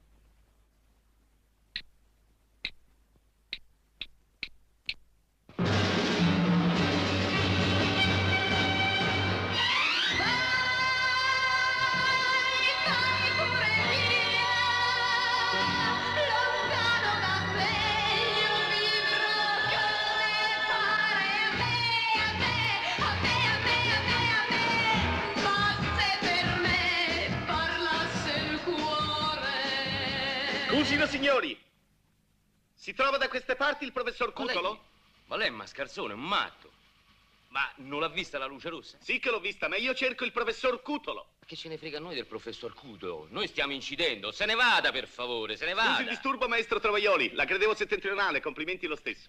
Scusino, signori. Si trova da queste parti il professor Cutolo? Ma lei è un mascarzone, un matto. Ma non l'ha vista la luce rossa? Sì che l'ho vista, ma io cerco il professor Cutolo. Che ce ne frega a noi del professor Cutolo? Noi stiamo incidendo. Se ne vada, per favore, se ne vada. Scusi il disturbo, maestro Travaglioli. La credevo settentrionale, complimenti lo stesso.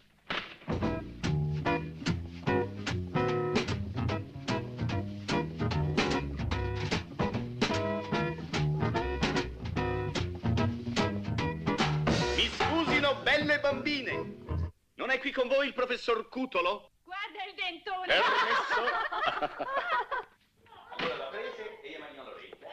Belle bambine, non è qui con voi il professor Cutolo? Guarda il dentone! Permesso? Allora la prese e io mangiò l'orecchio.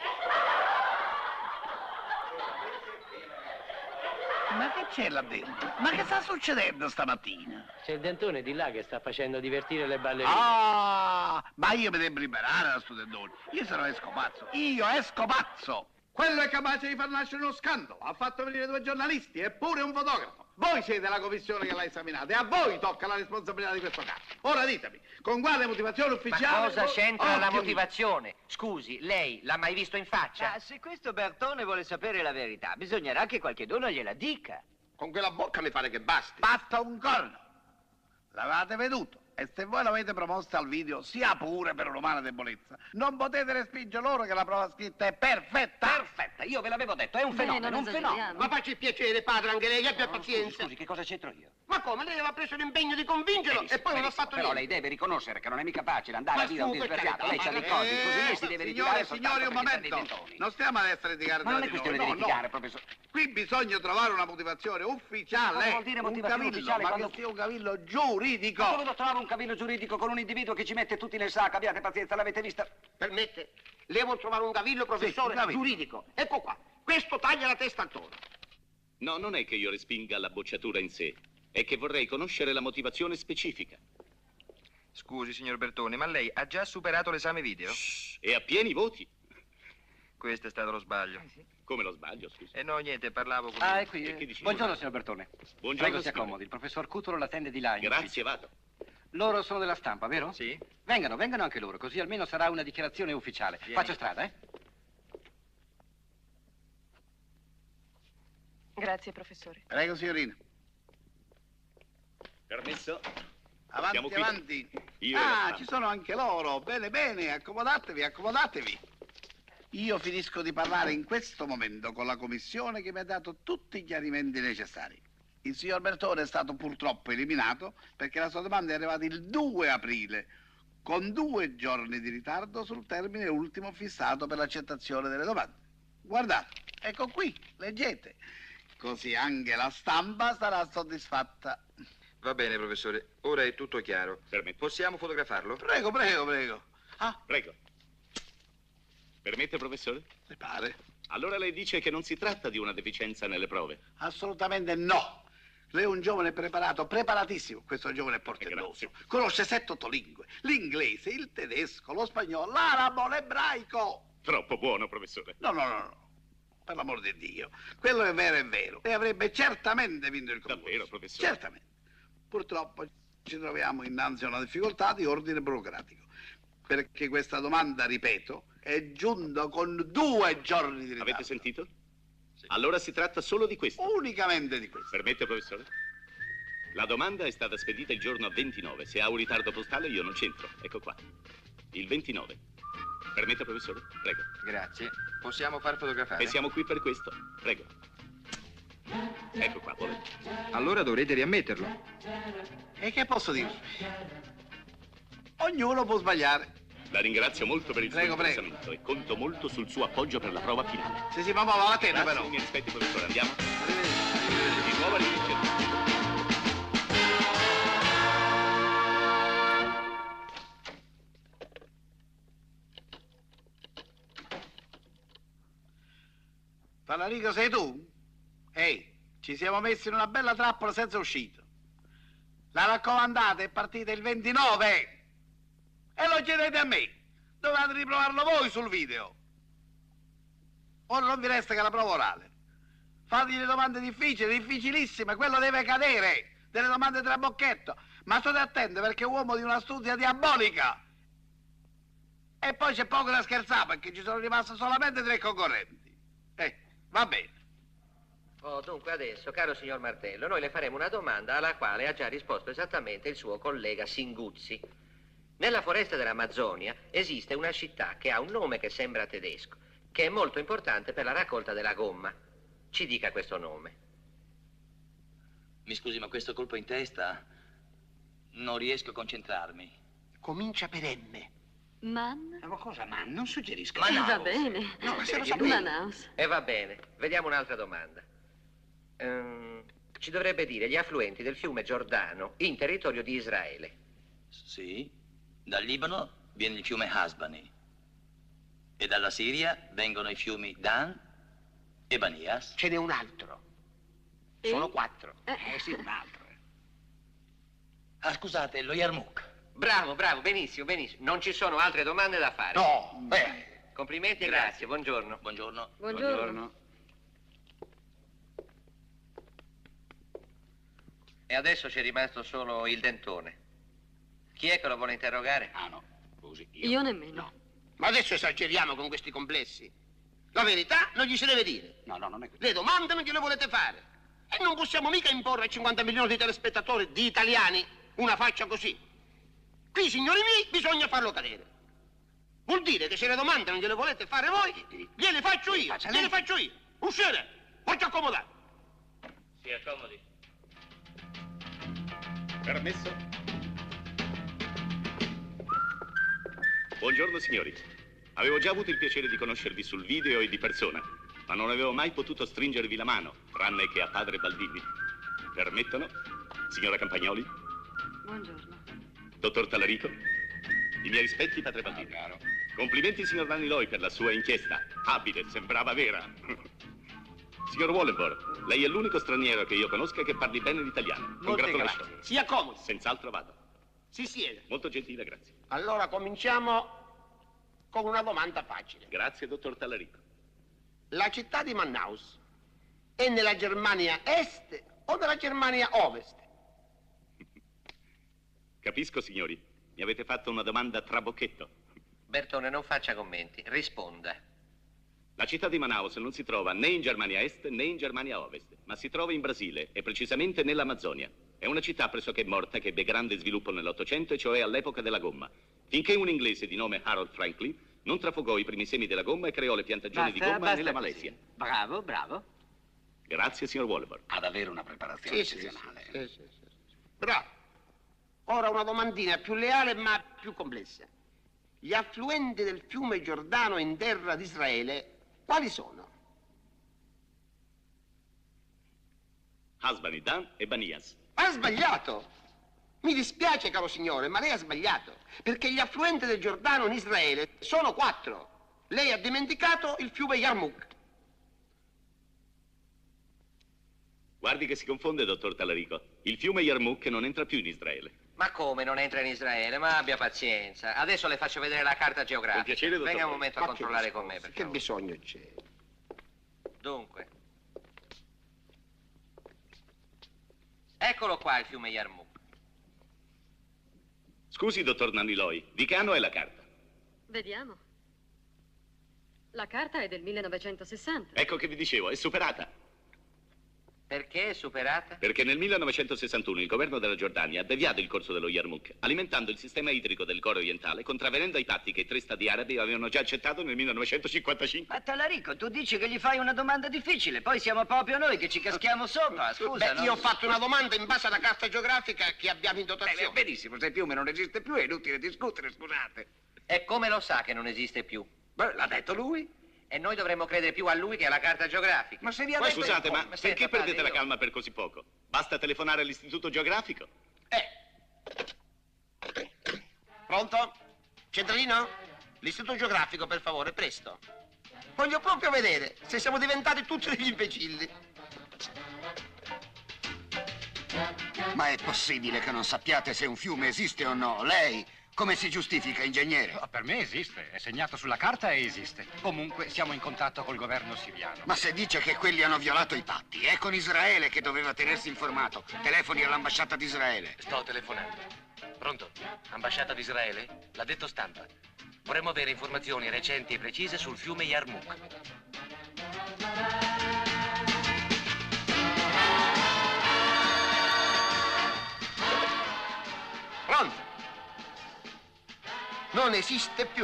Ma che c'è là dentro? Ma che sta succedendo stamattina? C'è il dentone di là che sta facendo divertire le ballerine. Ah, ma io mi devo liberare da sto dentone. Io sono esco pazzo. Io esco pazzo. Quello è capace di far nascere uno scandalo. Ha fatto venire 2 giornalisti e pure un fotografo. Voi siete la commissione che l'ha esaminata e a voi tocca la responsabilità di questo caso. Ora ditemi, con quale motivazione ufficiale... Ma cosa c'entra la motivazione? Scusi, lei l'ha mai visto in faccia? Se questo Bertone vuole sapere la verità, bisognerà che qualcheduno gliela dica. Con quella bocca mi pare che basti. Basta un corno. L'avete veduto. E se voi l'avete promossa al video, sia pure per un'umana debolezza, non potete respingere loro che la prova scritta è perfetta. Perfetta, io ve l'avevo detto, è un fenomeno, un fenomeno. Ma faccia il piacere, padre, anche lei, abbia pazienza. Scusi, che cosa c'entro io? Ma come? Lei aveva preso l'impegno di convincerlo e poi non ha fatto però niente. Lei deve riconoscere che non è mica facile andare Ma a dire a un su, per disgraziato. Lei carità, c'ha dei cose, così lei si deve ritirare Signori, un momento. Non stiamo adesso a litigare Ma non è questione di litigare, no. professore. Qui bisogna trovare una motivazione ufficiale. Cosa vuol dire motivazione ufficiale? Ma che sia un cavillo giuridico. Ma dove devo trovare un cavillo giuridico con un individuo che ci mette tutti nel sacco? Abbiate pazienza, l'avete vista? Permette? Devo trovare un cavillo, professore, giuridico. Ecco qua. Questo taglia la testa al toro. No, non è che io respinga la bocciatura in sé. È che vorrei conoscere la motivazione specifica. Scusi, signor Bertone, ma lei ha già superato l'esame video? E a pieni voti. Questo è stato lo sbaglio. Come lo sbaglio, scusi? No, niente, parlavo con Ah, lui. è qui. Che dici? Buongiorno, signor Bertone. Buongiorno, Prego, si signore. accomodi. Il professor Cutolo l'attende di là. in Grazie, ufficio. vado. Loro sono della stampa, vero? Sì. Vengano anche loro, così almeno sarà una dichiarazione ufficiale. Vieni. Faccio strada, eh? Grazie, professore. Prego, signorina. Permesso? Avanti, Siamo qui. avanti. Io e la stampa. Ci sono anche loro. Bene, bene, accomodatevi, accomodatevi. Io finisco di parlare in questo momento con la commissione che mi ha dato tutti i chiarimenti necessari. Il signor Bertone è stato purtroppo eliminato perché la sua domanda è arrivata il 2 aprile, con 2 giorni di ritardo sul termine ultimo fissato per l'accettazione delle domande. Guardate, ecco qui, leggete. Così anche la stampa sarà soddisfatta. Va bene, professore. Ora è tutto chiaro. Possiamo fotografarlo? Prego, prego, prego. Prego. Permette, professore? Le pare. Allora lei dice che non si tratta di una deficienza nelle prove? Assolutamente no. Lei è un giovane preparato, preparatissimo. Questo giovane è portentoso. Conosce 7-8 lingue. L'inglese, il tedesco, lo spagnolo, l'arabo, l'ebraico. Troppo buono, professore. No, no, no, no. Per l'amor di Dio. Quello è vero, è vero. E avrebbe certamente vinto il concorso. Davvero, professore? Certamente. Purtroppo ci troviamo innanzi a una difficoltà di ordine burocratico. Perché questa domanda, ripeto, è giunta con 2 giorni di ritardo. Avete sentito? Allora si tratta solo di questo. Unicamente di questo. Permette, professore? La domanda è stata spedita il giorno 29. Se ha un ritardo postale io non c'entro. Ecco qua. Il 29. Permette, professore? Prego. Grazie. Possiamo far fotografare? E siamo qui per questo. Prego. Ecco qua, volete. Allora dovrete riammetterlo. E che posso dirvi? Ognuno può sbagliare. La ringrazio molto per il suo Prego, prego. interessamento e conto molto sul suo appoggio per la prova finale. Sì, ma va la tenda Grazie, però. mi rispetti, professore. Andiamo? Di nuovo arrivederci. Talarico, sei tu? Ehi, ci siamo messi in una bella trappola senza uscita. La raccomandata è partita il 29 e lo chiedete a me. Dovete riprovarlo voi sul video. Ora non vi resta che la prova orale. Fategli le domande difficili, difficilissime, quello deve cadere. Delle domande trabocchetto. Ma state attenti perché è uomo di un'astuzia diabolica. E poi c'è poco da scherzare perché ci sono rimasti solamente 3 concorrenti. Va bene. Oh, dunque adesso, caro signor Martello, noi le faremo una domanda alla quale ha già risposto esattamente il suo collega Singuzzi. Nella foresta dell'Amazzonia esiste una città che ha un nome che sembra tedesco, che è molto importante per la raccolta della gomma. Ci dica questo nome. Mi scusi, ma questo colpo in testa non riesco a concentrarmi. Comincia per M. Man? Ma cosa man? Non suggerisco. Va bene. No, ma se lo sapevo. Manaus. E va bene, vediamo un'altra domanda. Ci dovrebbe dire gli affluenti del fiume Giordano in territorio di Israele. Sì, dal Libano viene il fiume Hasbani e dalla Siria vengono i fiumi Dan e Banias. Ce n'è un altro. Sono 4. Sì, un altro. Ah, scusate, lo Yarmouk. Bravo, bravo, benissimo, benissimo. Non ci sono altre domande da fare. No, Complimenti e grazie, buongiorno. Buongiorno. Buongiorno. E adesso c'è rimasto solo il dentone. Chi è che lo vuole interrogare? Ah, no. Scusi, Io nemmeno. Ma adesso esageriamo con questi complessi. La verità non gli si deve dire. No, non è così. Le domande non gliele volete fare. E non possiamo mica imporre a 50 milioni di telespettatori, di italiani, una faccia così. Qui, signori miei, bisogna farlo cadere. Vuol dire che se le domande non gliele volete fare voi, gliele faccio io, gliele faccio io. Uscire, porti accomodare. Si accomodi. Permesso? Buongiorno, signori. Avevo già avuto il piacere di conoscervi sul video e di persona, ma non avevo mai potuto stringervi la mano, tranne che a padre Baldini. Permettono? Signora Campagnoli? Buongiorno. Dottor Talarico? I miei rispetti, padre Baldini. Complimenti, signor Vanni Loi, per la sua inchiesta. Abile, sembrava vera. Signor Wallenborg, lei è l'unico straniero che io conosca che parli bene l'italiano. Congratulazioni. Grazie. Si accomodi. Senz'altro vado. Si siede. Molto gentile, grazie. Allora cominciamo con una domanda facile. Grazie, dottor Talarico. La città di Manaus è nella Germania Est o nella Germania Ovest? Capisco, signori. Mi avete fatto una domanda a trabocchetto. Bertone, non faccia commenti, risponda. La città di Manaus non si trova né in Germania Est né in Germania Ovest, ma si trova in Brasile e precisamente nell'Amazzonia. È una città pressoché morta che ebbe grande sviluppo nell'Ottocento, e cioè all'epoca della gomma, finché un inglese di nome Harold Franklin non trafugò i primi semi della gomma e creò le piantagioni di gomma nella Malesia. Bravo, bravo. Grazie, signor Wallenborg. Ad avere una preparazione eccezionale. Bravo. Ora una domandina più leale ma più complessa. Gli affluenti del fiume Giordano in terra di Israele, quali sono? Hasbanidan e Banias. Ha sbagliato! Mi dispiace, caro signore, ma lei ha sbagliato, perché gli affluenti del Giordano in Israele sono 4. Lei ha dimenticato il fiume Yarmouk. Guardi che si confonde, dottor Talarico. Il fiume Yarmouk non entra più in Israele. Ma come non entra in Israele? Ma abbia pazienza. Adesso le faccio vedere la carta geografica. Con piacere, dottor. Venga un momento a Ma controllare con me, per Che favore. bisogno c'è? Dunque. Eccolo qua il fiume Yarmouk. Scusi, dottor Nanniloi, di che anno è la carta? Vediamo. La carta è del 1960. Ecco che vi dicevo, è superata. Perché è superata? Perché nel 1961 il governo della Giordania ha deviato il corso dello Yarmouk, alimentando il sistema idrico del Coro orientale, contravvenendo ai patti che i 3 stati arabi avevano già accettato nel 1955. Ma Talarico, tu dici che gli fai una domanda difficile, poi siamo proprio noi che ci caschiamo sopra, scusa. Beh, io ho fatto una domanda in base alla carta geografica che abbiamo in dotazione. Benissimo, se il fiume non esiste più è inutile discutere, scusate. E come lo sa che non esiste più? Beh, l'ha detto lui. E noi dovremmo credere più a lui che alla carta geografica. Ma se vi ha Poi detto... scusate, ma Senta, perché padre, perdete la io- calma per così poco? Basta telefonare all'istituto geografico? Pronto? Centralino? L'istituto geografico, per favore, presto. Voglio proprio vedere se siamo diventati tutti degli imbecilli. Ma è possibile che non sappiate se un fiume esiste o no? Lei, come si giustifica, ingegnere? Per me esiste, è segnato sulla carta e esiste. Comunque siamo in contatto col governo siriano. Ma se dice che quelli hanno violato i patti, è con Israele che doveva tenersi informato. Telefoni all'ambasciata di Israele. Sto telefonando. Pronto? Ambasciata di Israele? L'ha detto stampa. Vorremmo avere informazioni recenti e precise sul fiume Yarmouk. Pronto? Non esiste più.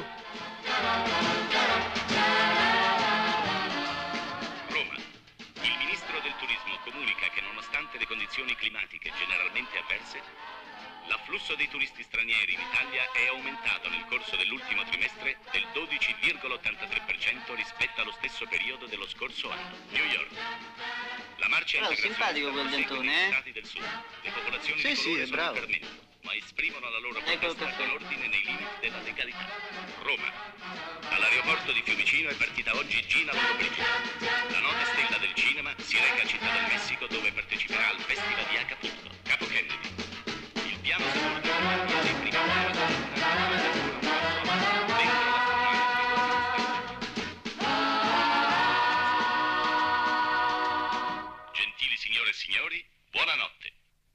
Roma. Il ministro del turismo comunica che nonostante le condizioni climatiche generalmente avverse, l'afflusso dei turisti stranieri in Italia è aumentato nel corso dell'ultimo trimestre del 12,83% rispetto allo stesso periodo dello scorso anno. New York. La marcia Però integrazione simpatico quel prosegue dentone, negli eh? stati del sud. Le popolazioni Sì, di sì, colore è sono bravo. per meno, ma esprimono la loro Ecco protesta perché. con ordine nei limiti della legalità. Roma. Dall'aeroporto di Fiumicino è partita oggi Gina Lollobrigida. La nota stella del cinema si reca a Città del Messico dove parteciperà al Festival di Acapulco. Capo Kennedy. Il piano subordinato dei primi Gentili signore e signori, buonanotte.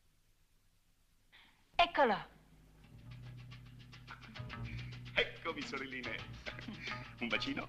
Eccolo. Eccomi, sorelline. Un bacino?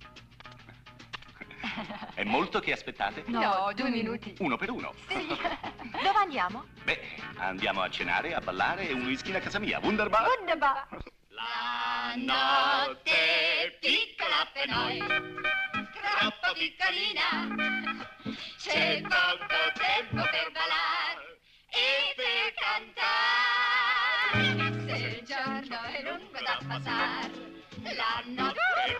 È molto che aspettate? No, 2 minuti. Uno per uno. Dove andiamo? Beh, andiamo a cenare, a ballare e un whisky a casa mia. Wunderbar? Wunderbar. La notte è piccola per noi, troppo piccolina, c'è poco tempo per ballare e per cantare. Se il giorno è lungo da passare, la notte è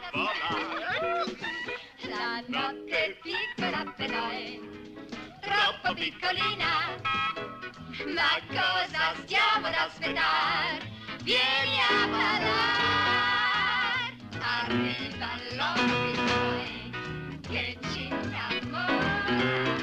la notte è piccola per noi, troppo piccolina, ma cosa stiamo ad aspettare? Vieni a ballare, arriva l'uomo di noi che ci innamora.